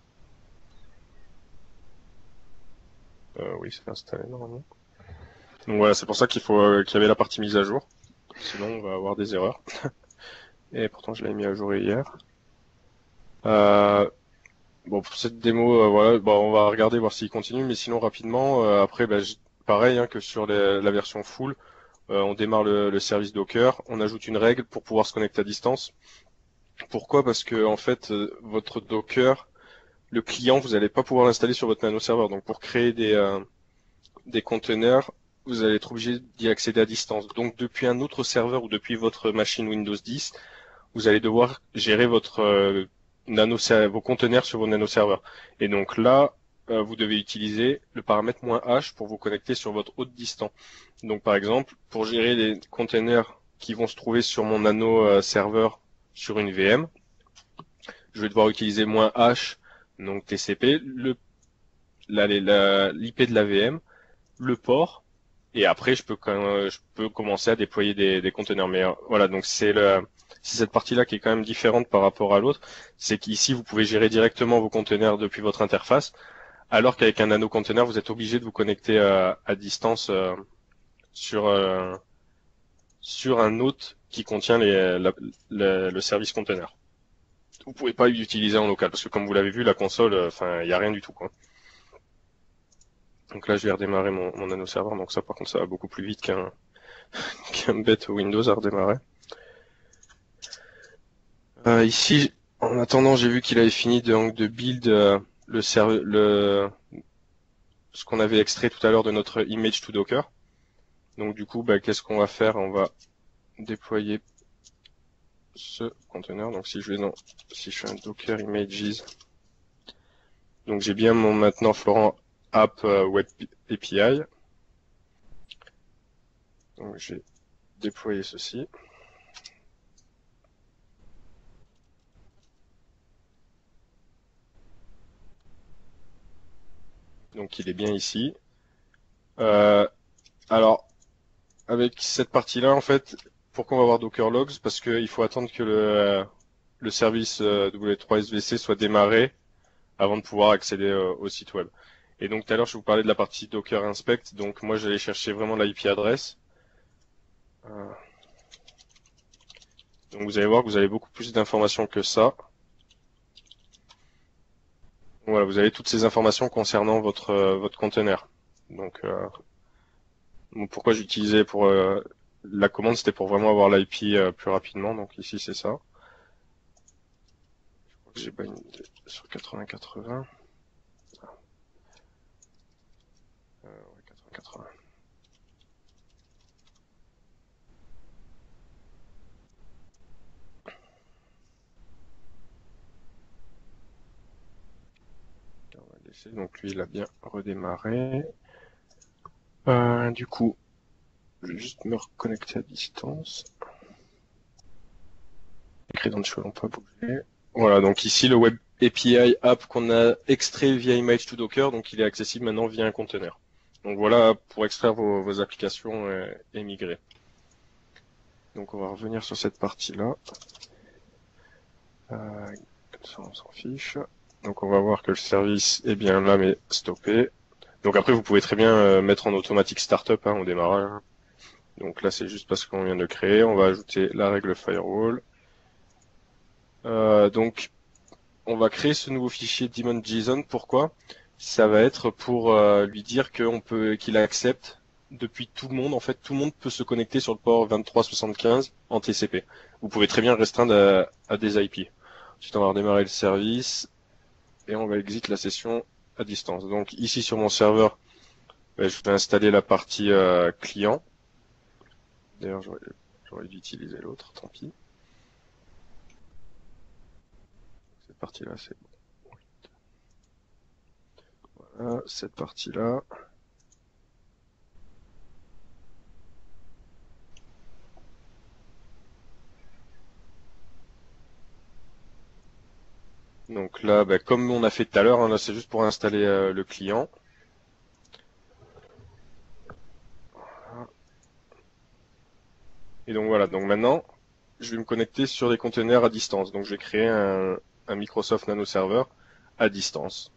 Speaker 2: Euh, oui, c'est installé normalement. Donc voilà, c'est pour ça qu'il faut euh, qu'il y avait la partie mise à jour. Sinon, on va avoir des erreurs. Et pourtant, je l'avais mis à jour hier. Euh, bon, pour cette démo, euh, voilà, bon, on va regarder voir s'il continue, mais sinon rapidement, euh, après, bah, pareil hein, que sur les, la version full, euh, on démarre le, le service Docker, on ajoute une règle pour pouvoir se connecter à distance. Pourquoi? Parce que en fait, euh, votre Docker, le client, vous n'allez pas pouvoir l'installer sur votre nano serveur. Donc pour créer des euh, des conteneurs, vous allez être obligé d'y accéder à distance. Donc depuis un autre serveur ou depuis votre machine Windows dix, vous allez devoir gérer votre euh, nano vos conteneurs sur vos nano serveurs. Et donc là, euh, vous devez utiliser le paramètre "-h" pour vous connecter sur votre hôte distant. Donc par exemple, pour gérer les conteneurs qui vont se trouver sur mon nano euh, serveur sur une V M, je vais devoir utiliser "-h", donc T C P, le l'I P de la V M, le port, et après je peux quand même- je peux commencer à déployer des, des conteneurs. Mais euh, voilà, donc c'est le c'est cette partie-là qui est quand même différente par rapport à l'autre, c'est qu'ici vous pouvez gérer directement vos conteneurs depuis votre interface, alors qu'avec un nano conteneur vous êtes obligé de vous connecter à, à distance euh, sur euh, sur un hôte qui contient les, la- le, le service conteneur. Vous pouvez pas l'utiliser en local parce que comme vous l'avez vu, la console, euh, enfin, il y a rien du tout, quoi. Donc là, je vais redémarrer mon, mon nano serveur. Donc ça, par contre, ça va beaucoup plus vite qu'un qu'un bête Windows à redémarrer. Euh, ici, en attendant, j'ai vu qu'il avait fini de, donc, de build euh, le, serve- le ce qu'on avait extrait tout à l'heure de notre image to Docker. Donc du coup, bah, qu'est-ce qu'on va faire? On va déployer ce conteneur. Donc si je vais dans, si je fais un Docker images, donc j'ai bien mon maintenant Florent app euh, web A P I. Donc j'ai déployé ceci. Donc il est bien ici. Euh, alors avec cette partie-là, en fait, pourquoi on va avoir Docker Logs? Parce qu'il faut attendre que le, le service euh, W trois S V C soit démarré avant de pouvoir accéder euh, au site web. Et donc tout à l'heure, je vous parlais de la partie Docker Inspect. Donc moi, j'allais chercher vraiment l'I P adresse. Euh, donc vous allez voir que vous avez beaucoup plus d'informations que ça. Voilà, vous avez toutes ces informations concernant votre euh, votre conteneur. Donc, euh, donc pourquoi j'utilisais pour euh, la commande, c'était pour vraiment avoir l'I P euh, plus rapidement. Donc ici, c'est ça. J'ai pas une idée sur quatre-vingts quatre-vingts. Euh, ouais, quatre-vingts quatre-vingts. On va laisser. Donc lui, il a bien redémarré. Euh, du coup, je vais juste me reconnecter à distance. Les credentials n'ont pas bougé. Voilà, donc ici le Web A P I app qu'on a extrait via Image to Docker, donc il est accessible maintenant via un conteneur. Donc voilà pour extraire vos, vos applications et, et migrer. Donc on va revenir sur cette partie-là. Euh, ça on s'en fiche. Donc on va voir que le service est bien là mais stoppé. Donc après vous pouvez très bien euh, mettre en automatique startup hein, au démarrage. Donc là c'est juste parce qu'on vient de le créer. On va ajouter la règle firewall. Euh, donc on va créer ce nouveau fichier daemon.json. Pourquoi? Ça va être pour euh, lui dire qu'on peut, qu'il accepte depuis tout le monde. En fait, tout le monde peut se connecter sur le port vingt-trois soixante-quinze en T C P. Vous pouvez très bien le restreindre à, à des I P. Ensuite, on va redémarrer le service et on va exit la session à distance. Donc ici sur mon serveur, ben, je vais installer la partie euh, client. D'ailleurs, j'aurais, j'aurais dû utiliser l'autre, tant pis. Cette partie-là, c'est bon. Voilà, cette partie-là. Donc là, bah, comme on a fait tout à l'heure, hein, là c'est juste pour installer euh, le client. Et donc voilà, donc maintenant, je vais me connecter sur des conteneurs à distance. Donc je vais créer un, un Microsoft Nano Server à distance.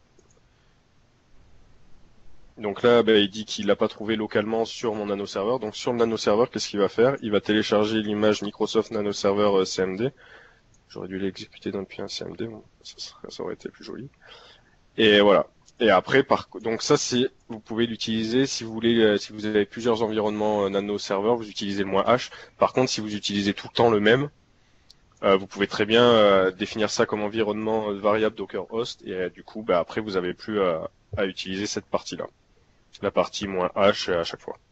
Speaker 2: Donc là, bah, il dit qu'il n'a pas trouvé localement sur mon Nano Server. Donc sur le Nano Server, qu'est-ce qu'il va faire? Il va télécharger l'image Microsoft Nano Server euh, C M D. J'aurais dû l'exécuter depuis un C M D, bon, ça, serait, ça aurait été plus joli. Et voilà. Et après, par, donc ça, c'est, vous pouvez l'utiliser si vous voulez, euh, si vous avez plusieurs environnements euh, nano serveurs, vous utilisez le moins H. Par contre, si vous utilisez tout le temps le même, euh, vous pouvez très bien euh, définir ça comme environnement euh, variable Docker host. Et euh, du coup, bah, après, vous avez plus à, à utiliser cette partie-là, la partie moins H euh, à chaque fois.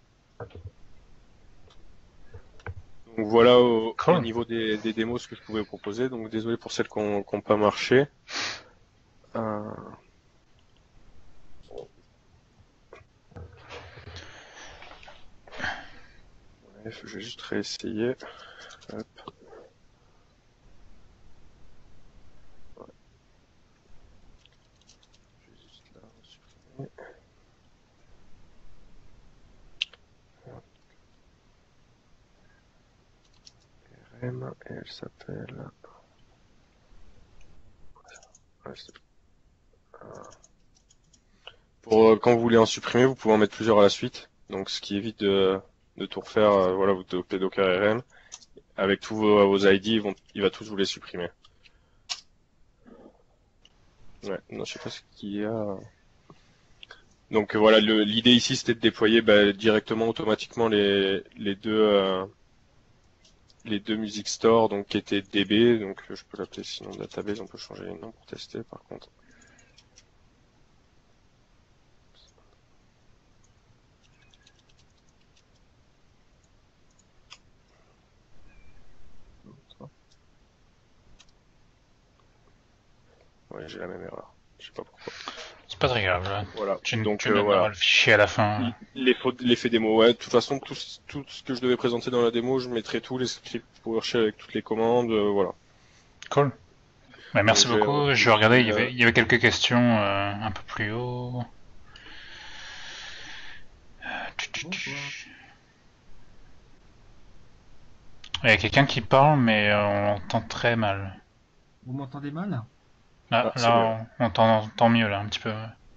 Speaker 2: Donc voilà au,
Speaker 1: Cool.
Speaker 2: au niveau des, des démos ce que je pouvais vous proposer. Donc désolé pour celles qui n'ont pas marché. Euh... Bref, je vais juste réessayer. Hop. Je vais juste là supprimer. M et elle s'appelle... Ouais, c'est- Pour euh, quand vous voulez en supprimer, vous pouvez en mettre plusieurs à la suite. Donc ce qui évite de, de tout refaire. euh, voilà, vous développez Docker R M. Avec tous vos, vos I D, ils vont, il va tous vous les supprimer. Ouais, non, je sais pas ce qu'il y a. Donc euh, voilà, le- l'idée ici c'était de déployer bah, directement, automatiquement les, les deux euh, les deux music stores donc qui étaient D B. Donc euh, je peux l'appeler sinon database. On peut changer les noms pour tester par contre. Ouais, j'ai la même erreur. Je sais pas pourquoi.
Speaker 1: C'est pas très grave, là.
Speaker 2: Voilà.
Speaker 1: Tu,
Speaker 2: Donc
Speaker 1: tu
Speaker 2: euh,
Speaker 1: donneras
Speaker 2: voilà.
Speaker 1: le fichier à la fin.
Speaker 2: L'effet l'effet démo, ouais. De toute façon, tout, ce- tout ce que je devais présenter dans la démo, je mettrai tous les scripts PowerShell avec toutes les commandes, euh, voilà.
Speaker 1: Cool. Ouais, merci
Speaker 2: Donc, je vais
Speaker 1: beaucoup. Je vais regarder, il y
Speaker 2: recliquer, euh,
Speaker 1: avait, il y avait quelques questions euh, un peu plus haut. Tu, tu, tu. Il y a quelqu'un qui parle, mais euh, on l'entend très mal.
Speaker 4: Vous m'entendez mal?
Speaker 1: Là,
Speaker 2: Ah, c'est mieux.
Speaker 1: là on, on entend, on entend mieux, là, un petit peu.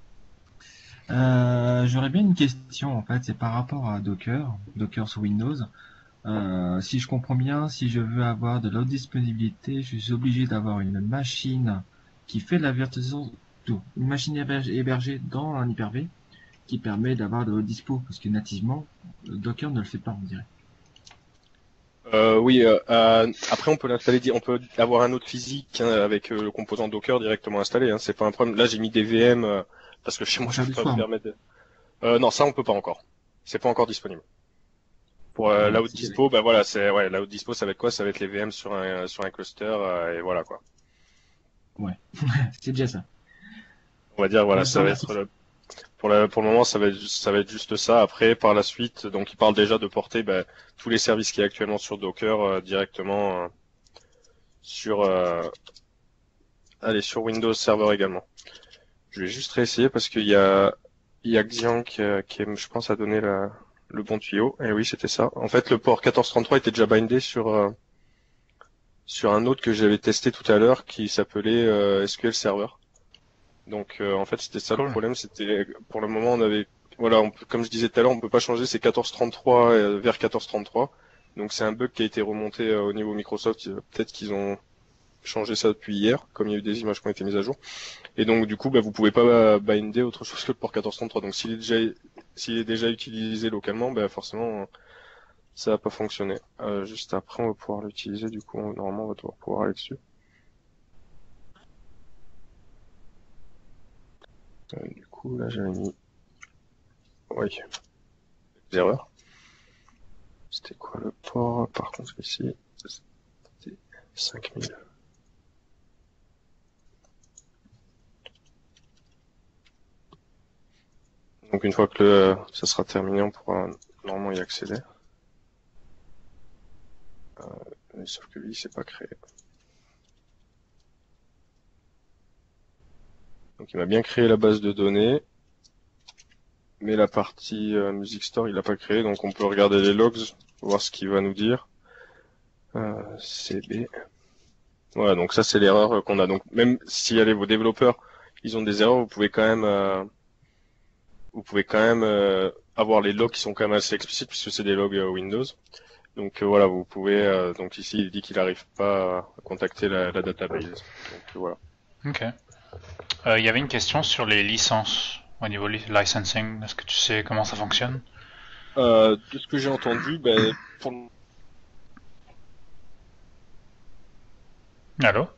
Speaker 4: Euh, j'aurais bien une question en fait, c'est par rapport à Docker, Docker sous Windows. Euh, si je comprends bien, si je veux avoir de l'autre disponibilité, je suis obligé d'avoir une machine qui fait de la virtualisation, tout, une machine héberg- hébergée dans un Hyper-V qui permet d'avoir de l'autre dispo, parce que nativement, le Docker ne le fait pas, on dirait.
Speaker 2: Euh, oui, euh, euh, après on peut l'installer, di- on peut avoir un autre physique hein, avec euh, le composant Docker directement installé. Hein, c'est pas un problème. Là, j'ai mis des V M euh, parce que chez moi
Speaker 4: Pour
Speaker 2: je
Speaker 4: faire
Speaker 2: peux
Speaker 4: du
Speaker 2: pas me
Speaker 4: swarm.
Speaker 2: permettre. De... Euh, non, ça on peut pas encore. C'est pas encore disponible. Pour euh,
Speaker 4: Voilà,
Speaker 2: la haute
Speaker 4: c'est
Speaker 2: dispo, bah voilà, c'est ouais, la haute dispo, ça va être quoi? Ça va être les V M sur un sur un cluster euh, et voilà quoi.
Speaker 4: c'est déjà ça.
Speaker 2: On va dire
Speaker 4: Bah,
Speaker 2: voilà,
Speaker 4: je te
Speaker 2: ça va
Speaker 4: remercie.
Speaker 2: être le- pour la, pour le moment, ça va être, ça va être juste ça. Après, par la suite, donc il parle déjà de porter bah, tous les services qui est actuellement sur Docker euh, directement euh, sur euh, allez sur Windows Server également. Je vais juste réessayer parce qu'il y a il y a Xiang qui, euh, qui est, je pense, a donné la, le bon tuyau. Et oui, c'était ça. En fait, le port quatorze trente-trois était déjà bindé sur euh, sur un autre que j'avais testé tout à l'heure qui s'appelait euh, S Q L Server. Donc euh, en fait c'était ça le
Speaker 1: Cool.
Speaker 2: problème, c'était pour le moment on avait voilà, on peut, comme je disais tout à l'heure, on peut pas changer ces quatorze trente-trois euh, vers quatorze trente-trois. Donc c'est un bug qui a été remonté euh, au niveau Microsoft, euh, peut-être qu'ils ont changé ça depuis hier, comme il y a eu des images qui ont été mises à jour. Et donc du coup bah, vous pouvez pas euh, binder autre chose que le port quatorze trente-trois. Donc s'il est déjà s'il est déjà utilisé localement, bah forcément ça va pas fonctionner. Euh, juste après on va pouvoir l'utiliser, du coup normalement on va devoir pouvoir aller dessus. Euh, du coup là j'avais mis oui. Des erreurs. C'était quoi le port? Par contre, ici, c'était cinq mille. Donc, une fois que le, ça sera terminé, on pourra normalement y accéder. Euh, sauf que lui, il s'est pas créé. Donc, il m'a bien créé la base de données. Mais la partie euh, Music Store, il l'a pas créé. Donc, on peut regarder les logs, voir ce qu'il va nous dire. Euh, C B. Voilà, donc ça, c'est l'erreur qu'on a. Donc, même si allez, vos développeurs, ils ont des erreurs, vous pouvez quand même... Euh, vous pouvez quand même euh, avoir les logs qui sont quand même assez explicites puisque c'est des logs euh, Windows. Donc euh, voilà, vous pouvez euh, donc ici il dit qu'il n'arrive pas à contacter la, la database. Donc euh, voilà.
Speaker 1: Ok. Euh, Il y avait une question sur les licences au niveau li- licensing. Est-ce que tu sais comment ça fonctionne?
Speaker 2: Euh, de ce que j'ai entendu, ben, pour...
Speaker 1: Allô?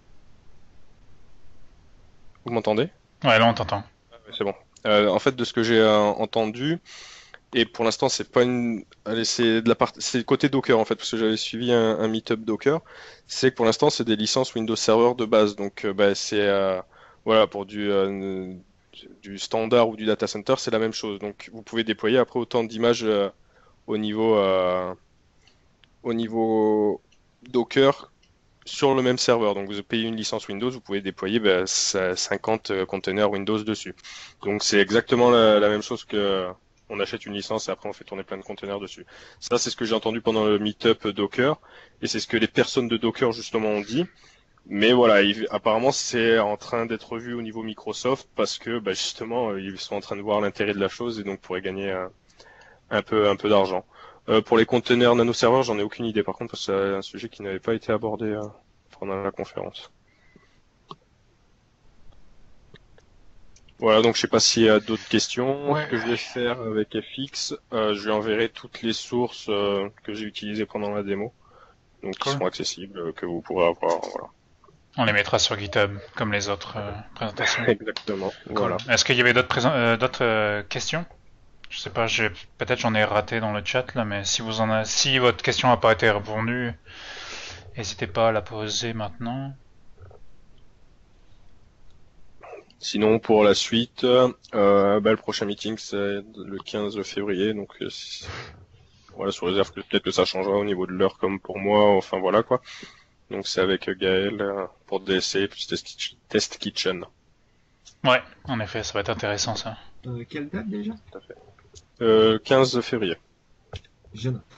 Speaker 2: vous m'entendez?
Speaker 1: Ouais, là on t'entend.
Speaker 2: Ouais, c'est bon. Euh, en fait, de ce que j'ai euh, entendu, et pour l'instant c'est pas une, allez, c'est de la part, c'est côté Docker en fait, parce que j'avais suivi un, un meet-up Docker, c'est que pour l'instant c'est des licences Windows Server de base, donc euh, ben, c'est euh, voilà pour du euh, du standard ou du data center, c'est la même chose. Donc vous pouvez déployer après autant d'images euh, au niveau euh, au niveau Docker sur le même serveur. Donc vous payez une licence Windows, vous pouvez déployer bah, cinquante containers Windows dessus. Donc c'est exactement la, la même chose que on achète une licence et après on fait tourner plein de conteneurs dessus. Ça, c'est ce que j'ai entendu pendant le meet-up Docker, et c'est ce que les personnes de Docker justement ont dit. Mais voilà, il, apparemment c'est en train d'être revu au niveau Microsoft parce que bah, justement ils sont en train de voir l'intérêt de la chose et donc pourraient gagner un, un peu un peu d'argent. Euh, pour les conteneurs nano-serveurs, j'en ai aucune idée par contre parce que c'est un sujet qui n'avait pas été abordé euh, pendant la conférence. Voilà, donc je sais pas s'il y a d'autres questions.
Speaker 1: Ouais.
Speaker 2: Ce que je vais faire avec F X, euh, je lui enverrai toutes les sources euh, que j'ai utilisées pendant la démo, donc qui
Speaker 1: Cool.
Speaker 2: seront accessibles, euh, que vous pourrez avoir. Voilà.
Speaker 1: On les mettra sur GitHub, comme les autres euh, présentations.
Speaker 2: Exactement.
Speaker 1: Cool.
Speaker 2: Voilà.
Speaker 1: Est-ce qu'il y avait d'autres présen- euh, d'autres euh, questions? Je sais pas, j'ai peut-être j'en ai raté dans le chat là, mais si vous en a, si votre question n'a pas été répondue, n'hésitez pas à la poser maintenant.
Speaker 2: Sinon, pour la suite, euh, bah, le prochain meeting c'est le quinze février, donc euh, si- voilà, sous réserve que peut-être que ça changera au niveau de l'heure comme pour moi, enfin voilà quoi. Donc c'est avec Gaël euh, pour D S C plus Test, Kitch- Test Kitchen.
Speaker 1: Ouais, en effet, ça va être intéressant ça.
Speaker 4: Euh, quelle date déjà?
Speaker 2: Euh, quinze février.
Speaker 4: Je note.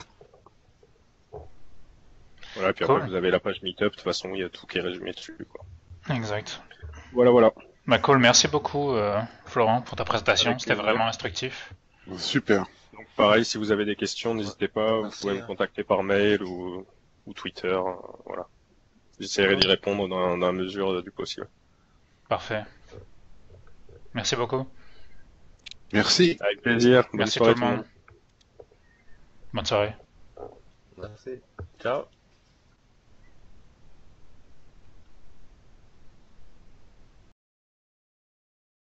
Speaker 2: Voilà, puis
Speaker 1: Cool.
Speaker 2: après vous avez la page Meetup, de toute façon il y a tout qui est résumé dessus quoi.
Speaker 1: Exact.
Speaker 2: Voilà, voilà.
Speaker 1: Bah cool, merci beaucoup euh, Florent pour ta présentation,
Speaker 2: Avec
Speaker 1: c'était
Speaker 2: plaisir.
Speaker 1: vraiment instructif.
Speaker 3: Super.
Speaker 2: Donc pareil, si vous avez des questions, n'hésitez pas, vous
Speaker 3: Merci,
Speaker 2: pouvez
Speaker 3: hein.
Speaker 2: me contacter par mail ou, ou Twitter, euh, voilà. J'essaierai d'y répondre dans, dans la mesure euh, du possible.
Speaker 1: Parfait. Merci beaucoup.
Speaker 3: Merci.
Speaker 2: Avec plaisir. Bonne
Speaker 1: Merci tout
Speaker 2: soirée
Speaker 1: le monde. Bonne soirée.
Speaker 5: Merci.
Speaker 2: Ciao.